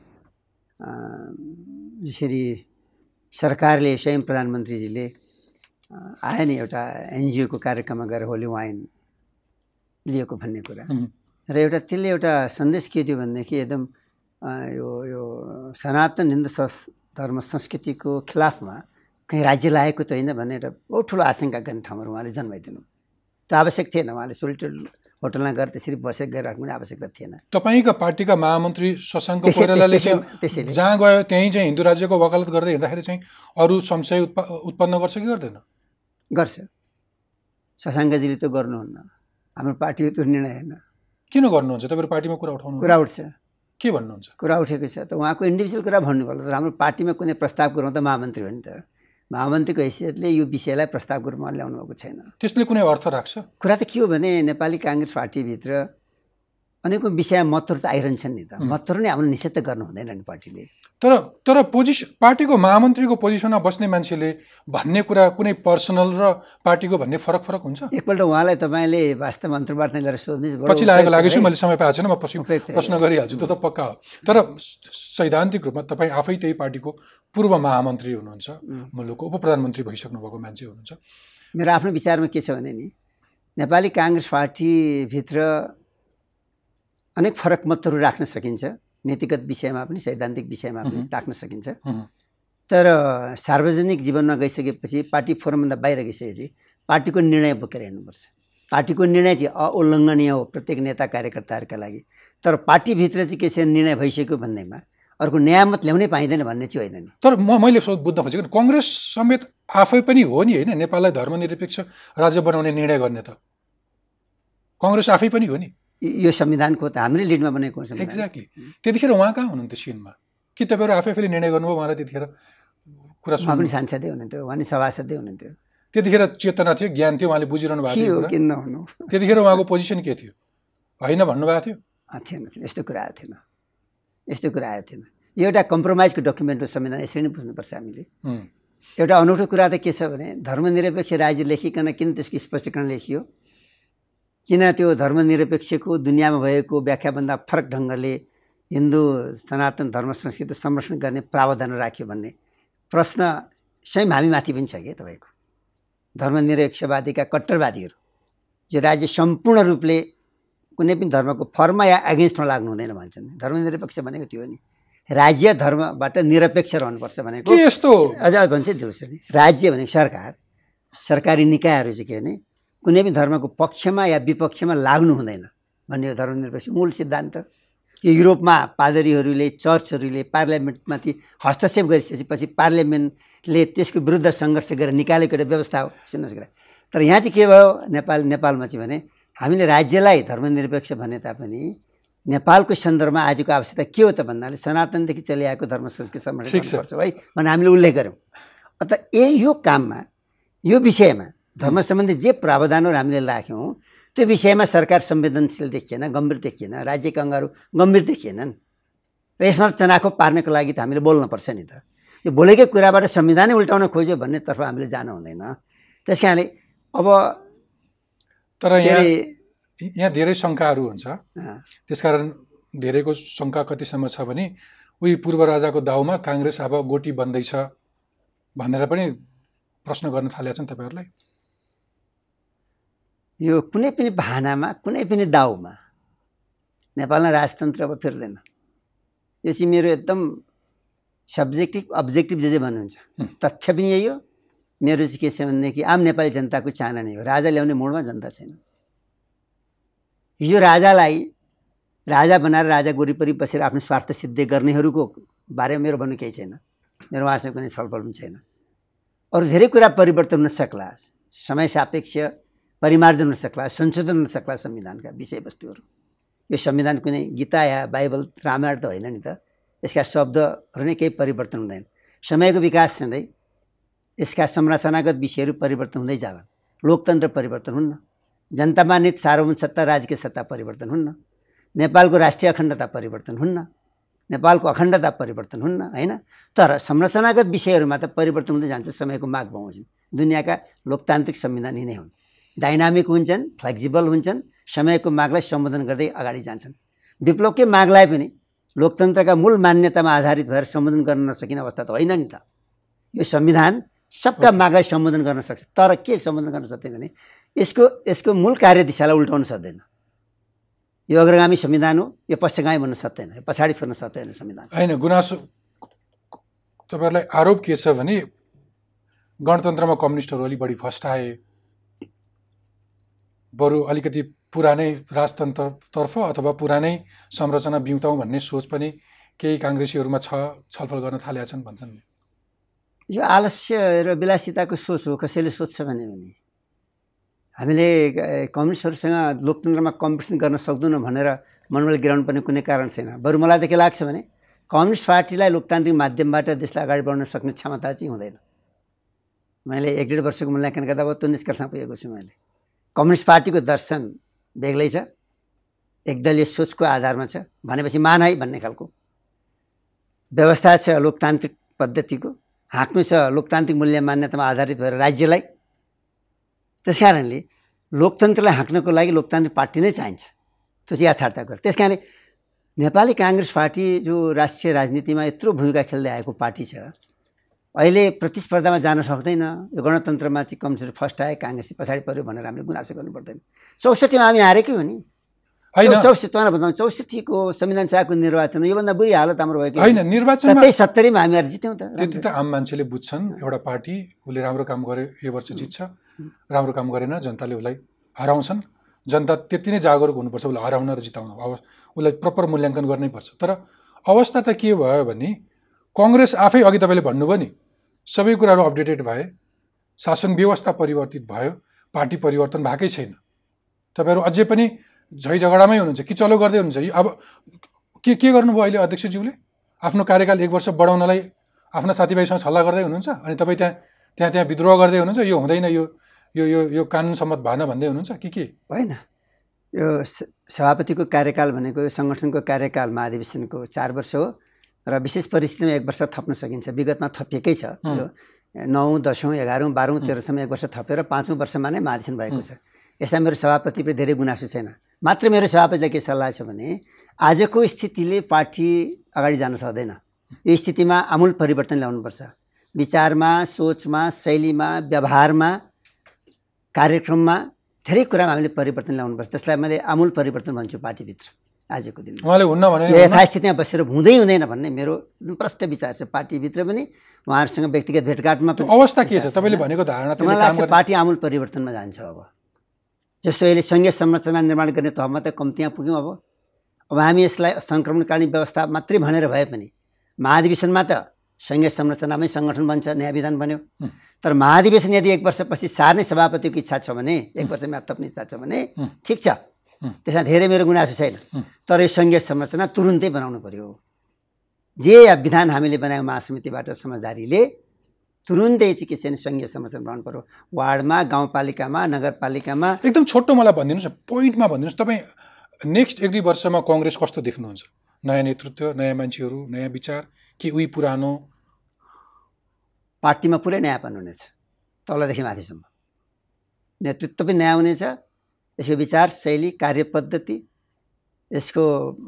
जसरी सरकारले स्वयं प्रधानमन्त्रीजीले आए नि एउटा एनजिओको कार्यक्रममा गएर होली वाइन लिएको भन्ने कुरा र एउटा त्यसले एउटा सन्देश के दियो भनेदेखि एकदम यो यो सनातन हिन्दू धर्म संस्कृतिको खिलाफमा कहीँ राज्य लागेको त होइन भन्ने एउटा बहुत ठुलो आशंका गर्ने ठाउँहरू उहाँले जन्माइदिनु। त्यो आवश्यक थिएन। उहाँले सोलिटर होटलमा गएर त्यसरी बसेर गएर राख्नु पनि आवश्यकता थिएन। तपाईँका पार्टीका महामन्त्री शशाङ्क कोइरालाले चाहिँ जहाँ गयो त्यहीँ चाहिँ हिन्दू राज्यको वकालत गर्दै हिँड्दाखेरि चाहिँ अरू संशय उत्पन्न गर्छ कि गर्दैन? गर्छ। शशाङ्कजीले त गर्नुहुन्न। हाम्रो पार्टीको त्यो निर्णय होइन। किन गर्नुहुन्छ? तपाईँको पार्टीमा कुरा उठाउनु कुरा उठ्छ। के भन्नुहुन्छ? कुरा उठेको छ त उहाँको इन्डिभिजुअल कुरा भन्नु पर्यो। तर हाम्रो पार्टीमा कुनै प्रस्ताव गरौँ त महामन्त्री हो नि त। महामन्त्रीको हैसियतले यो विषयलाई प्रस्तावको रूपमा ल्याउनु भएको छैन। त्यसले कुनै अर्थ राख्छ? कुरा त के हो भने नेपाली काङ्ग्रेस पार्टीभित्र अनेकौँ विषय मतहरू त आइरहन्छन् नि त। मतहरू नै हाम्रो निषेध त गर्नु हुँदैन नि पार्टीले। तर तर पोजिसन पार्टीको महामन्त्रीको पोजिसनमा बस्ने मान्छेले भन्ने कुरा कुनै पर्सनल र पार्टीको भन्ने फरक फरक हुन्छ? एकपल्ट उहाँलाई तपाईँले वास्तव अन्तर्वार्ता लिएर सोध्नुहोस्। पछि लागेको लागेछु मैले समय पाएको छैन। म पछि प्रश्न गरिहाल्छु। त्यो त पक्का हो। तर सैद्धान्तिक रूपमा तपाईँ आफै त्यही पार्टीको पूर्व महामन्त्री हुनुहुन्छ, मुलुकको उप प्रधानमन्त्री भइसक्नु भएको मान्छे हुनुहुन्छ। मेरो आफ्नो विचारमा के छ भने नि नेपाली काङ्ग्रेस पार्टीभित्र अनेक फरक मतहरू राख्न सकिन्छ। नीतिगत विषयमा पनि सैद्धान्तिक विषयमा पनि राख्न सकिन्छ। तर सार्वजनिक जीवनमा गइसकेपछि पार्टी फोरमभन्दा बाहिर गइसकेपछि पार्टीको निर्णय बोकेर हिँड्नुपर्छ। पार्टीको निर्णय चाहिँ अउल्लङ्घनीय हो प्रत्येक नेता कार्यकर्ताहरूका लागि। तर पार्टीभित्र चाहिँ के छ निर्णय भइसक्यो भन्दैमा अर्को नयाँ मत ल्याउनै पाइँदैन भन्ने चाहिँ होइन नि। तर म मैले बुझ्न खोजेको कङ्ग्रेस समेत आफै पनि हो नि होइन नेपाललाई धर्मनिरपेक्ष राज्य बनाउने निर्णय गर्ने त कङ्ग्रेस आफै पनि हो नि। यो संविधानको त हाम्रै लिडमा बनेको हुन्छ। एक्ज्याक्टली। त्यतिखेर उहाँ कहाँ हुनुहुन्थ्यो सिनमा? कि तपाईँहरू आफै आफैले निर्णय गर्नुभयो? उहाँलाई त्यतिखेर कुरा उहाँ पनि सांसदै हुनुहुन्थ्यो, उहाँ पनि सभासदै हुनुहुन्थ्यो। त्यतिखेर चेतना थियो, ज्ञान थियो, उहाँले बुझिरहनु भएको थियो। किन नहुनु? त्यतिखेर उहाँको पोजिसन के थियो? होइन भन्नुभएको थियो? थिएन। यस्तो कुरा आएको थिएन। यस्तो कुरा आएको थिएन। यो एउटा कम्प्रोमाइजको डकुमेन्ट हो संविधान। यसरी नै बुझ्नुपर्छ हामीले। एउटा अनौठो कुरा त के छ भने धर्मनिरपेक्ष राज्य लेखिकन किन त्यसको स्पष्टीकरण लेखियो? किन त्यो धर्मनिरपेक्षको दुनियाँमा भएको व्याख्याभन्दा फरक ढङ्गले हिन्दू सनातन धर्म संस्कृति संरक्षण गर्ने प्रावधान राख्यो भन्ने प्रश्न स्वयं हामीमाथि पनि छ कि तपाईँको। धर्मनिरपेक्षवादीका कट्टरवादीहरू जो राज्य सम्पूर्ण रूपले कुनै पनि धर्मको फर्ममा या एगेन्स्टमा लाग्नु हुँदैन भन्छन्। धर्मनिरपेक्ष भनेको त्यो हो नि, राज्य धर्मबाट निरपेक्ष रहनुपर्छ भनेको। यस्तो अझ भन्छ दिउँसो राज्य भनेको सरकार, सरकारी निकायहरू चाहिँ के भने कुनै पनि धर्मको पक्षमा या विपक्षमा लाग्नु हुँदैन भन्ने हो धर्मनिरपेक्ष मूल सिद्धान्त। यो युरोपमा पादरीहरूले चर्चहरूले पार्लियामेन्टमाथि हस्तक्षेप गरिसकेपछि पार्लियामेन्टले त्यसको विरुद्ध सङ्घर्ष गरेर निकालेको एउटा व्यवस्था हो। सुन्नुहोस् कुरा। तर यहाँ चाहिँ के भयो नेपाल नेपालमा चाहिँ भने हामीले राज्यलाई धर्मनिरपेक्ष भने तापनि नेपालको सन्दर्भमा आजको आवश्यकता के हो त भन्नाले सनातनदेखि चलिआएको धर्म संस्कृति संरक्षण गर्नुपर्छ है भनेर हामीले उल्लेख गऱ्यौँ। अत ए यो काममा यो विषयमा धर्म सम्बन्धी जे प्रावधानहरू हामीले राख्यौँ त्यो विषयमा सरकार संवेदनशील देखिएन, गम्भीर देखिएन, राज्यका अङ्गहरू गम्भीर देखिएनन् र यसमा चनाखो पार्नको लागि त हामीले बोल्नुपर्छ नि त। यो बोलेकै कुराबाट संविधानै उल्टाउन खोज्यो भन्नेतर्फ हामीले जानु हुँदैन। त्यस कारणले अब तर यहाँ यहाँ धेरै शङ्काहरू हुन्छ। त्यसकारण धेरैको शङ्का कतिसम्म छ भने उही पूर्व राजाको दाउमा काङ्ग्रेस अब गोटी बन्दैछ भनेर पनि प्रश्न गर्न थालेका छन् तपाईँहरूलाई। यो कुनै पनि बहानामा कुनै पनि दाउमा नेपालमा राजतन्त्र अब फिर्दैन। यो चाहिँ मेरो एकदम सब्जेक्टिभ अब्जेक्टिभ जे जे भन्नुहुन्छ तथ्य पनि यही हो। मेरो चाहिँ के छ भनेदेखि आम नेपाली जनताको चाहना नै हो। राजा ल्याउने मोडमा जनता छैन। हिजो राजालाई राजा बनाएर राजा वरिपरि बसेर आफ्नो स्वार्थ सिद्धि गर्नेहरूको बारेमा मेरो भन्नु केही छैन। मेरो उहाँसँग कुनै छलफल पनि छैन। अरू धेरै कुरा परिवर्तन हुन सक्ला, समय सापेक्ष परिमार्जन हुन सक्ला, संशोधन हुन सक्ला संविधानका विषयवस्तुहरू। यो संविधान कुनै गीता या बाइबल रामायण त होइन नि त। यसका शब्दहरू नै केही परिवर्तन हुँदैन। समयको विकास हुँदै यसका संरचनागत विषयहरू परिवर्तन हुँदै जालान्। लोकतन्त्र परिवर्तन हुन्न, जनतामा नित सार्वभौम सत्ता राजकीय सत्ता परिवर्तन हुन्न, नेपालको राष्ट्रिय अखण्डता परिवर्तन हुन्न, नेपालको अखण्डता परिवर्तन हुन्न, होइन। तर संरचनागत विषयहरूमा त परिवर्तन हुँदै जान्छ समयको माग बमोजिम। दुनियाँका लोकतान्त्रिक संविधान यिनै हुन्, डाइनामिक हुन्छन्, फ्लेक्सिबल हुन्छन्, समयको मागलाई सम्बोधन गर्दै अगाडि जान्छन्। विप्लवकै मागलाई पनि लोकतन्त्रका मूल मान्यतामा आधारित भएर सम्बोधन गर्न नसकिने अवस्था त होइन नि त। यो संविधान सबका मागलाई सम्बोधन गर्न सक्छ, तर के सम्बोधन गर्न सक्दैन भने यसको यसको मूल कार्यदिशालाई उल्टाउन सक्दैन। यो अग्रगामी संविधान हो, यो पश्चिमगामी भन्न सक्दैन, यो पछाडि फिर्न सक्दैन संविधान। होइन, गुनासो तपाईँहरूलाई आरोप के छ भने गणतन्त्रमा कम्युनिस्टहरू अलिक बढी फस्टाए, बरु अलिकति पुरानै राजतन्त्रतर्फ अथवा पुरानै संरचना बिउताउँ भन्ने सोच पनि केही काङ्ग्रेसीहरूमा छ, छलफल गर्न थालेका छन् भन्छन्। यो आलस्य र विलासिताको सोच हो। कसैले सोध्छ भने भने हामीले कम्युनिस्टहरूसँग लोकतन्त्रमा कम्पिटिसन गर्न सक्दैनौँ भनेर मनोबल गिराउनु पर्ने कुनै कारण छैन। बरु मलाई त के लाग्छ भने कम्युनिस्ट पार्टीलाई लोकतान्त्रिक माध्यमबाट देशलाई अगाडि बढाउन सक्ने क्षमता चाहिँ हुँदैन। मैले एक डेढ वर्षको मूल्याङ्कन गर्दा अब त्यो निष्कर्षमा पुगेको छु। मैले कम्युनिस्ट पार्टीको दर्शन बेग्लै छ, एकदलीय सोचको आधारमा छ भनेपछि मान है भन्ने खालको व्यवस्था छ लोकतान्त्रिक पद्धतिको, हाँक्नु छ लोकतान्त्रिक मूल्य मान्यतामा आधारित भएर राज्यलाई। त्यस कारणले लोकतन्त्रलाई हाँक्नको लागि लोकतान्त्रिक पार्टी नै चाहिन्छ, त्यो चाहिँ यथार्थ गर्छ। त्यस कारणले नेपाली काङ्ग्रेस पार्टी जो राष्ट्रिय राजनीतिमा यत्रो भूमिका खेल्दै आएको पार्टी छ, अहिले प्रतिस्पर्धामा जान सक्दैन। यो गणतन्त्रमा चाहिँ कम्युनिस्ट फर्स्ट आए, काङ्ग्रेस पछाडि पऱ्यो भनेर हामीले गुनासो गर्नु पर्दैन। चौसठीमा हामी हारेकै हो नि, चौसठी तपाईँलाई बताउँ चौसठीको संविधान सभाको निर्वाचन योभन्दा बुढी हालत हाम्रो भएको होइन। निर्वाचनमा त्यही सत्तरीमा हामीहरू जित्यौँ त। त्यति त आम मान्छेले बुझ्छन्, एउटा पार्टी उसले राम्रो काम गरे यो वर्ष जित्छ, राम्रो काम गरेन जनताले उसलाई हराउँछन्। जनता त्यति नै जागरुक हुनुपर्छ उसलाई हराउन र जिताउन, अब उसलाई प्रपर मूल्याङ्कन गर्नै पर्छ। तर अवस्था त के भयो भने कङ्ग्रेस आफै अघि तपाईँले भन्नुभयो नि, सबै कुराहरू अपडेटेड भए, शासन व्यवस्था परिवर्तित भयो, पार्टी परिवर्तन भएकै छैन। तपाईँहरू अझै पनि झै झगडामै हुनुहुन्छ कि चलो गर्दै हुनुहुन्छ। अब के के गर्नुभयो अहिले अध्यक्षज्यूले? आफ्नो कार्यकाल एक वर्ष बढाउनलाई आफ्ना साथीभाइसँग सल्लाह गर्दै हुनुहुन्छ, अनि तपाईँ त्यहाँ त्यहाँ त्यहाँ विद्रोह गर्दै हुनुहुन्छ, यो हुँदैन, यो यो यो यो कानुन सम्मत भएन भन्दै हुनुहुन्छ कि के? होइन, यो सभापतिको कार्यकाल भनेको सङ्गठनको कार्यकाल महाधिवेशनको चार वर्ष हो र विशेष परिस्थितिमा एक वर्ष थप्न सकिन्छ। विगतमा थपिएकै छ। यो नौ दसौँ एघारौँ बाह्रौँ तेह्रसम्म एक वर्ष थपेर पाँचौँ वर्षमा नै महाधिवेशन भएको छ। यसमा मेरो सभापतिप्रति धेरै गुनासो छैन। मात्र मेरो सभापतिलाई के सल्लाह छ भने आजको स्थितिले पार्टी अगाडि जान सक्दैन। यो स्थितिमा आमूल परिवर्तन ल्याउनुपर्छ, विचारमा, सोचमा, शैलीमा, व्यवहारमा, कार्यक्रममा, धेरै कुरामा हामीले परिवर्तन ल्याउनुपर्छ। त्यसलाई मैले आमूल परिवर्तन भन्छु पार्टीभित्र आजको दिन। उहाँले हुन्न भने यथास्थितिमा बसेर हुँदै हुँदैन भन्ने मेरो प्रष्ट विचार छ। पार्टीभित्र पनि उहाँहरूसँग व्यक्तिगत भेटघाटमा अवस्था के छ तपाईँले भनेको धारणा? मलाई लाग्छ पार्टी आमूल परिवर्तनमा जान्छ। अब जस्तो अहिले सङ्घीय संरचना निर्माण गर्ने तहमा त कम्तीमा पुग्यौँ। अब अब हामी यसलाई सङ्क्रमणकालीन व्यवस्था मात्रै भनेर भए पनि महाधिवेशनमा त सङ्घीय संरचनामै सङ्गठन बन्छ, नयाँ विधान बन्यो। तर महाधिवेशन यदि एक वर्षपछि सार्ने सभापतिको इच्छा छ भने, एक वर्षमा थप्ने इच्छा छ भने ठिक छ, त्यसमा धेरै मेरो गुनासो छैन। तर यो सङ्घीय संरचना तुरुन्तै बनाउनु पर्यो। जे विधान हामीले बनायौँ महासमितिबाट समझदारीले, तुरुन्तै चाहिँ के छैन सङ्घीय संरचना बनाउनु पर्यो। वार्डमा, गाउँपालिकामा, नगरपालिकामा। एकदम छोटो मलाई भनिदिनुहोस् न, पोइन्टमा भनिदिनुहोस्, तपाईँ नेक्स्ट एक दुई वर्षमा कङ्ग्रेस कस्तो देख्नुहुन्छ? नयाँ नेतृत्व, नयाँ मान्छेहरू, नयाँ विचार, कि उही पुरानो? पार्टीमा पुरै नयाँपन हुनेछ, तलदेखि माथिसम्म। नेतृत्व पनि नयाँ हुनेछ, यसको विचार शैली, कार्यपद्धति, यसको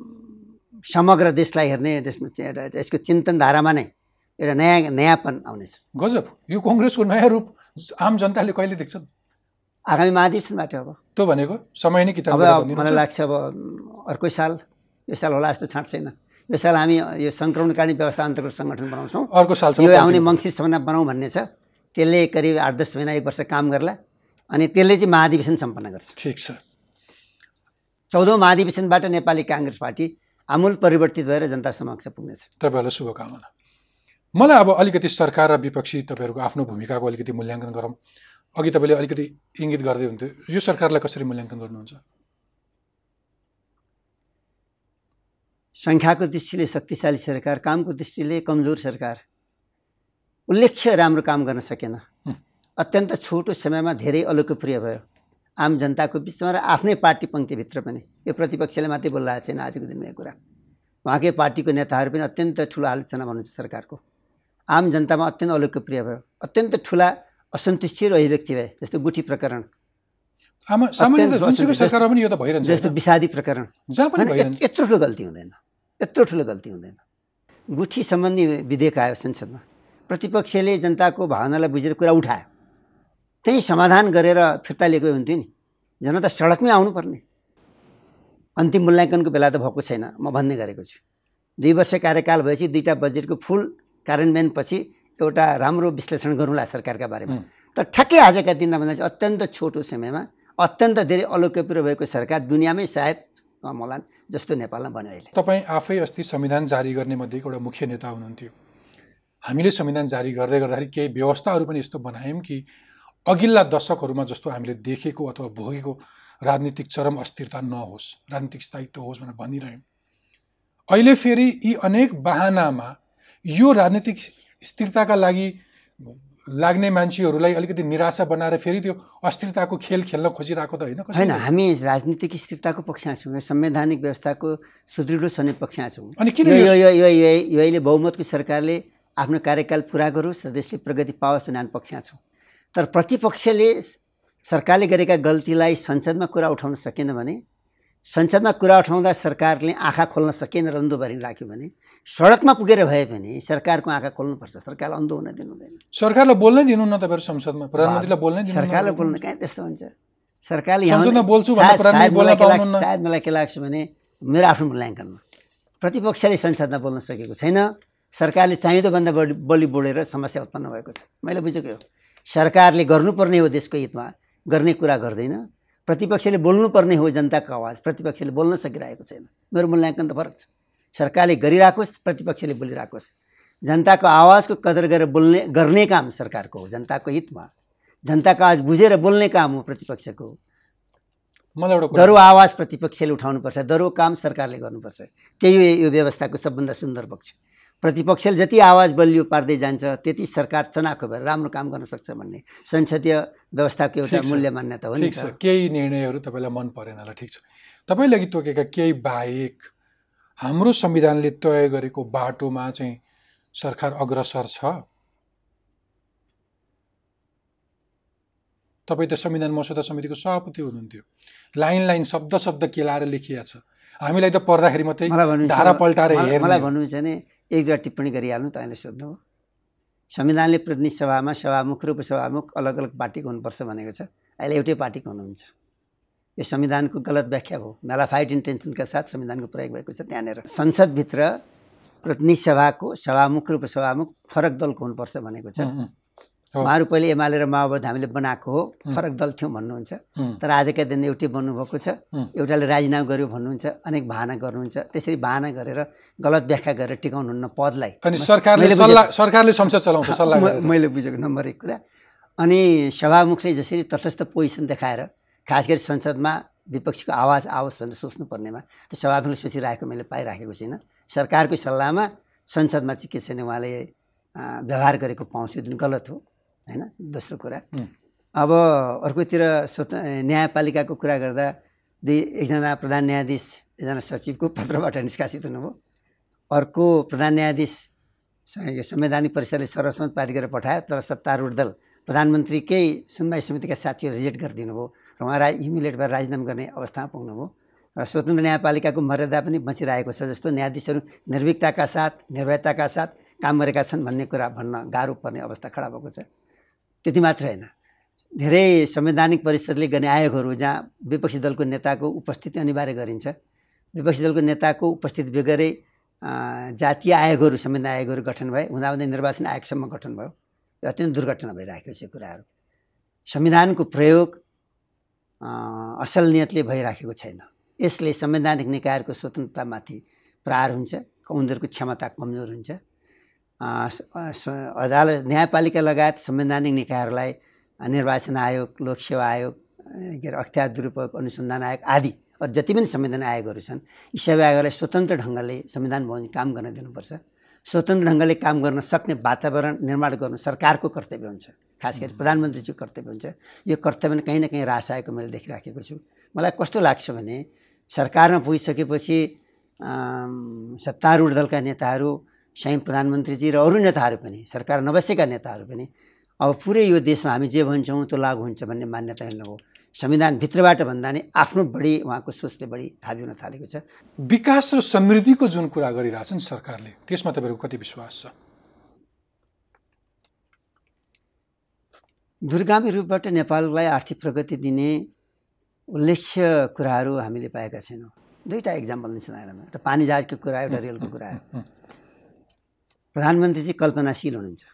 समग्र देशलाई हेर्ने त्यसमा यसको चिन्तनधारामा नै एउटा नयाँ नयाँपन आउनेछ। गजब, यो कङ्ग्रेसको नयाँ रूप आम जनताले कहिले देख्छन्? आगामी महाधिवेशनबाट। अब त्यो भनेको समय नै किताब। अब मलाई लाग्छ अब अर्कै साल, यो साल होला जस्तो छाँट छैन। यो साल हामी यो सङ्क्रमणकालीन व्यवस्था अन्तर्गत सङ्गठन बनाउँछौँ। अर्को सालसम्म यो आउने मङ्सिरसम्म बनाउँ भन्ने छ। त्यसले करिब आठ दस महिना एक वर्ष काम गर्ला, अनि त्यसले चाहिँ महाधिवेशन सम्पन्न गर्छ। ठिक छ। चौधौँ महाधिवेशनबाट नेपाली काङ्ग्रेस पार्टी आमूल परिवर्तित भएर जनता समक्ष पुग्नेछ। तपाईँहरूलाई शुभकामना। मलाई अब अलिकति सरकार र विपक्षी तपाईँहरूको आफ्नो भूमिकाको अलिकति मूल्याङ्कन गरौँ। अघि तपाईँले अलिकति इङ्गित गर्दै हुन्थ्यो, यो सरकारलाई कसरी मूल्याङ्कन गर्नुहुन्छ? सङ्ख्याको दृष्टिले शक्तिशाली सरकार, कामको दृष्टिले कमजोर सरकार। उल्लेख्य राम्रो काम गर्न सकेन, अत्यन्त छोटो समयमा धेरै अलोकप्रिय भयो आम जनताको बिचमा र आफ्नै पार्टी पङ्क्तिभित्र पनि। यो प्रतिपक्षले मात्रै बोलिरहेको छैन आजको दिनमा यो कुरा, उहाँकै पार्टीको नेताहरू पनि अत्यन्त ठुलो आलोचना भन्नुहुन्छ सरकारको। आम जनतामा अत्यन्त अलोकप्रिय भयो, अत्यन्त ठुला असन्तुष्टि र अभिव्यक्ति भए, जस्तो गुठी प्रकरण, जस्तो विषादी प्रकरण, यत्रो ठुलो गल्ती हुँदैन, यत्रो ठुलो गल्ती हुँदैन। गुठी सम्बन्धी विधेयक आयो संसदमा, प्रतिपक्षले जनताको भावनालाई बुझेर कुरा उठायो, त्यही समाधान गरेर फिर्ता लिएको हुन्थ्यो नि, जनता सडकमै आउनुपर्ने। अन्तिम मूल्याङ्कनको बेला त भएको छैन, म भन्ने गरेको छु। दुई वर्ष कार्यकाल भएपछि दुईवटा बजेटको फुल कार्यान्वयनपछि एउटा राम्रो विश्लेषण गरौँला सरकारका बारेमा। तर ठ्याक्कै आजका दिनमा भन्दा चाहिँ अत्यन्त छोटो समयमा अत्यन्त धेरै अलोकप्रिय भएको सरकार दुनियाँमै सायद कम होलान् जस्तो नेपालमा बन्यो अहिले। तपाईँ आफै अस्ति संविधान जारी गर्ने मध्येको एउटा मुख्य नेता हुनुहुन्थ्यो। हामीले संविधान जारी गर्दै गर्दाखेरि केही व्यवस्थाहरू पनि यस्तो बनायौँ कि अघिल्ला दशकहरूमा जस्तो हामीले देखेको अथवा भोगेको राजनीतिक चरम अस्थिरता नहोस्, राजनीतिक स्थायित्व होस् भनेर भनिरह्यौँ। अहिले फेरि यी अनेक बहानामा यो राजनीतिक स्थिरताका लागि लाग्ने मान्छेहरूलाई अलिकति निराशा बनाएर फेरि त्यो अस्थिरताको खेल खेल्न खोजिरहेको त होइन? होइन, हामी राजनीतिक स्थिरताको पक्षमा छौँ, संवैधानिक व्यवस्थाको सुदृढ हुने पक्षमा छौँ। अनि किन यो अहिले बहुमतको सरकारले आफ्नो कार्यकाल पुरा गरोस् र देशले प्रगति पाओस् भन्ने हामी पक्षमा छौँ। तर प्रतिपक्षले सरकारले गरेका गल्तीलाई संसदमा कुरा उठाउन सकेन भने, संसदमा कुरा उठाउँदा सरकारले आँखा खोल्न सकेन र अन्धो भरि राख्यो भने, सडकमा पुगेर भए पनि सरकारको आँखा खोल्नुपर्छ, सरकारलाई अन्धो हुन दिनु हुँदैन। सरकारलाई बोल्नै दिनु न तपाईँहरू संसदमा, प्रधानमन्त्रीलाई बोल्नै दिनु। सरकारलाई बोल्न कहाँ त्यस्तो हुन्छ? सरकारले सायद मलाई के लाग्छ भने मेरो आफ्नो मूल्याङ्कनमा प्रतिपक्षले संसदमा बोल्न सकेको छैन, सरकारले चाहिँदोभन्दा बढी बलि बोलेर समस्या उत्पन्न भएको छ। मैले बुझेको हो, सरकारले गर्नुपर्ने हो देशको हितमा, गर्ने कुरा गर्दैन। प्रतिपक्षले बोल्नुपर्ने हो जनताको आवाज, प्रतिपक्षले बोल्न सकिरहेको छैन। मेरो मूल्याङ्कन त फरक छ। सरकारले गरिराखोस्, प्रतिपक्षले बोलिराखोस्। जनताको आवाजको कदर गरेर बोल्ने गर्ने काम सरकारको हो, जनताको हितमा जनताको आवाज बुझेर बोल्ने काम हो प्रतिपक्षको। मलाई एउटा दरो आवाज प्रतिपक्षले उठाउनुपर्छ, दरो काम सरकारले गर्नुपर्छ। त्यही यो व्यवस्थाको सबभन्दा सुन्दर पक्ष। प्रतिपक्षले जति आवाज बलियो पार्दै जान्छ त्यति सरकार चनाखो भएर राम्रो काम गर्न सक्छ भन्ने संसदीय व्यवस्थाको एउटा मूल्य मान्यता हो नि। ठिक छ, केही निर्णयहरू तपाईँलाई मन परेन होला, ठिक छ। तपाईँले अघि तोकेका केही बाहेक हाम्रो संविधानले तय गरेको बाटोमा चाहिँ सरकार अग्रसर छ? तपाईँ त संविधान मसौदा समितिको सभापति हुनुहुन्थ्यो, लाइन लाइन शब्द शब्द केलाएर लेखिया छ। हामीलाई त पढ्दाखेरि मात्रै धारा पल्टाएर हेर्ने। मलाई भन्नुहुन्छ भने एक दुईवटा टिप्पणी गरिहाल्नु, तपाईँले सोध्नु हो। संविधानले प्रतिनिधि सभामा सभामुख र उपसभामुख अलग अलग पार्टीको हुनुपर्छ भनेको छ, अहिले एउटै पार्टीको हुनुहुन्छ। यो संविधानको गलत व्याख्या हो, मेलाफाइड इन्टेन्सनका साथ संविधानको प्रयोग भएको छ। त्यहाँनिर संसदभित्र प्रतिनिधि सभाको सभामुख र उपसभामुख फरक दलको हुनुपर्छ भनेको छ। उहाँहरू पहिले एमाले र माओवादी हामीले बनाएको हो, फरक दल थियौँ भन्नुहुन्छ। तर आजका दिन एउटै बन्नुभएको छ। एउटाले राजीनामा गर्यो भन्नुहुन्छ, अनेक बहाना गर्नुहुन्छ। त्यसरी बहाना गरेर गलत व्याख्या गरेर टिकाउनुहुन्न पदलाई। अनि सरकारले सल्लाह सरकारले संसद चलाउँछ सल्लाह गरेर। मैले बुझेको नम्बर एक कुरा। अनि सभामुखले जसरी तटस्थ पोजिसन देखाएर खास गरी संसदमा विपक्षीको आवाज आओस् भनेर सोच्नु पर्नेमा त्यो सभामुखले सोचिरहेको मैले पाइराखेको छैन। सरकारको सल्लाहमा संसदमा चाहिँ के छैन उहाँले व्यवहार गरेको पाउँछु, जुन गलत हो हैन। दोस्रो कुरा, अब अर्कोतिर स्वत न्यायपालिकाको कुरा गर्दा दुई एकजना प्रधान न्यायाधीश एकजना सचिवको पत्रबाट निष्कासित हुनुभयो। अर्को प्रधान न्यायाधीश संवैधानिक परिषदले सर्वसम्मत पारित गरेर पठायो, तर सत्तारूढ दल प्रधानमन्त्रीकै सुनवाई समितिका साथीहरू रिजेक्ट गरिदिनु भयो र उहाँ रा ह्युमिलेट भएर राजीनामा गर्ने अवस्थामा पुग्नुभयो। र स्वतन्त्र न्यायपालिकाको मर्यादा पनि बचिरहेको छ, जस्तो न्यायाधीशहरू निर्भीकताका साथ निर्भयताका साथ काम गरेका छन् भन्ने कुरा भन्न गाह्रो पर्ने अवस्था खडा भएको छ। त्यति मात्र होइन, धेरै संवैधानिक परिषदले गर्ने आयोगहरू जहाँ विपक्षी दलको नेताको उपस्थिति अनिवार्य गरिन्छ, विपक्षी दलको नेताको उपस्थिति बेगरै जातीय आयोगहरू संविधान आयोगहरू गठन भए, हुँदाहुँदै निर्वाचन आयोगसम्म गठन भयो। यो अत्यन्त दुर्घटना भइरहेको छ कुराहरू। संविधानको प्रयोग असल नियतले भइराखेको छैन। यसले संवैधानिक निकायहरूको स्वतन्त्रतामाथि प्रहार हुन्छ, उनीहरूको क्षमता कमजोर हुन्छ। अदालत न्यायपालिका लगायत संवैधानिक निकायहरूलाई निर्वाचन आयोग, लोकसेवा आयोग, के अरे अख्तियार दुरुपयोग अनुसन्धान आयोग आदि अरू जति पनि संविधान आयोगहरू छन् यी सबै आयोगलाई स्वतन्त्र ढङ्गले संविधान बमोजिम काम गर्न दिनुपर्छ। स्वतन्त्र ढङ्गले काम गर्न सक्ने वातावरण निर्माण गर्नु सरकारको कर्तव्य हुन्छ, खास गरी प्रधानमन्त्रीजीको कर्तव्य हुन्छ। यो कर्तव्य कहीँ न कहीँ ह्रास आएको मैले देखिराखेको छु। मलाई कस्तो लाग्छ भने सरकारमा पुगिसकेपछि सत्तारूढ दलका नेताहरू, स्वयं प्रधानमन्त्रीजी र अरू नेताहरू पनि, सरकार नबसेका नेताहरू पनि अब पुरै यो देशमा हामी जे भन्छौँ त्यो लागु हुन्छ भन्ने मान्यता हेर्नुभयो। संविधानभित्रबाट भन्दा नि आफ्नो बढी उहाँको सोचले बढी हाबी हुन थालेको छ। विकास र समृद्धिको जुन कुरा गरिरहेछन् सरकारले, त्यसमा तपाईँको कति विश्वास छ? दूरगामी रूपबाट नेपाललाई आर्थिक प्रगति दिने उल्लेख्य कुराहरू हामीले पाएका छैनौँ। दुईवटा इक्जाम्पल दिन्छु नारायणमा। एउटा पानी जहाजको कुरा, एउटा रेलको कुरा। प्रधानमन्त्रीजी कल्पनाशील हुनुहुन्छ।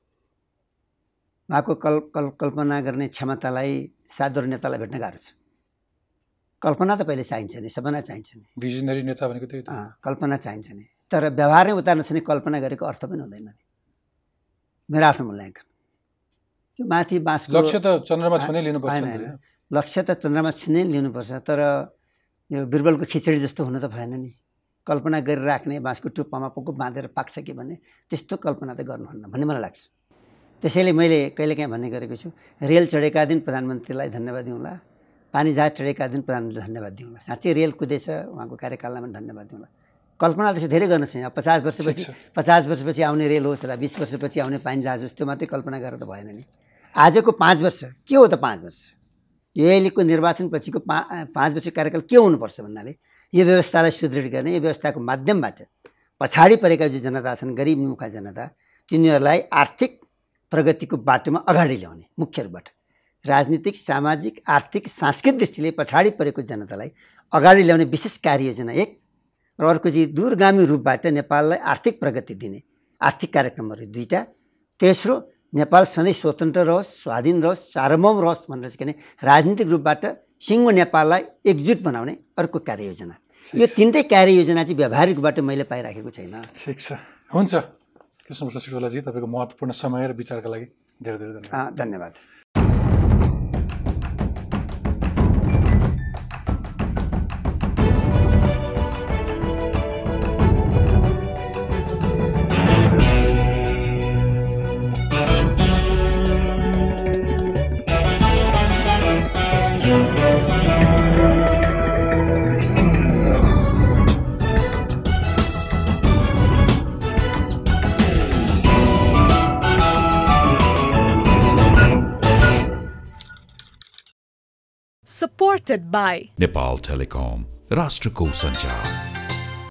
उहाँको कल कल कल्पना गर्ने क्षमतालाई साधारण नेतालाई भेट्न गाह्रो छ। कल्पना त पहिले चाहिन्छ नि, सपना चाहिन्छ नि। भिजनरी नेता भनेको त्यही त। कल्पना चाहिन्छ नि, तर व्यवहारमै उतार्न छ नि कल्पना गरेको अर्थ पनि हुँदैन नि, मेरो आफ्नो मूल्याङ्कन। त्यो माथि बाँसको लक्ष्य त चन्द्रमा छुनै लिनुपर्छ। लक्ष्य त चन्द्रमा छुनै लिनुपर्छ, तर यो बिरबलको खिचडी जस्तो हुन त भएन नि। कल्पना गरिराख्ने बाँसको टुप्पामा पोको बाँधेर पाक्छ कि भन्ने त्यस्तो कल्पना त गर्नुहुन्न भन्ने मलाई लाग्छ। त्यसैले मैले कहिलेकाहीँ भन्ने गरेको छु, रेल चढेका दिन प्रधानमन्त्रीलाई धन्यवाद दिउँला, पानी जहाज चढेका दिन प्रधानमन्त्रीलाई धन्यवाद दिउँला। साँच्चै रेल कुदेछ, उहाँको कार्यकालमा पनि धन्यवाद दिउँला। कल्पना त्यसो धेरै गर्न छैन। पचास वर्षपछि पचास वर्षपछि आउने रेल होस् र बिस वर्षपछि आउने पानी जहाज होस्, त्यो मात्रै कल्पना गरेर त भएन नि। आजको पाँच वर्ष के हो त? पाँच वर्ष यो अहिलेको निर्वाचनपछिको पा पाँच वर्ष कार्यकाल के हुनुपर्छ भन्नाले यो व्यवस्थालाई सुदृढ गर्ने, यो व्यवस्थाको माध्यमबाट पछाडि परेका जो जनता छन्, गरिब मुखा जनता, तिनीहरूलाई आर्थिक प्रगतिको बाटोमा अगाडि ल्याउने, मुख्य रूपबाट राजनीतिक, सामाजिक, आर्थिक, सांस्कृतिक दृष्टिले पछाडि परेको जनतालाई अगाडि ल्याउने विशेष कार्ययोजना एक, र अर्को चाहिँ दूरगामी रूपबाट नेपाललाई आर्थिक प्रगति दिने आर्थिक कार्यक्रमहरू दुईवटा। तेस्रो, नेपाल सधैँ स्वतन्त्र रहोस्, स्वाधीन रहोस्, सार्वभौम रहोस् भनेर चाहिँ भने राजनीतिक रूपबाट सिङ्गो नेपाललाई एकजुट बनाउने अर्को कार्ययोजना। यो तिनटै कार्ययोजना चाहिँ व्यावहारिक रूपबाट मैले पाइराखेको छैन। ठिक छ, हुन्छ। कृष्णप्रसाद सिटोलाजी, तपाईँको महत्त्वपूर्ण समय र विचारका लागि धेरै धेरै धन्यवाद। धन्यवाद। Supported by Nepal Telecom, राष्ट्रको सञ्चार।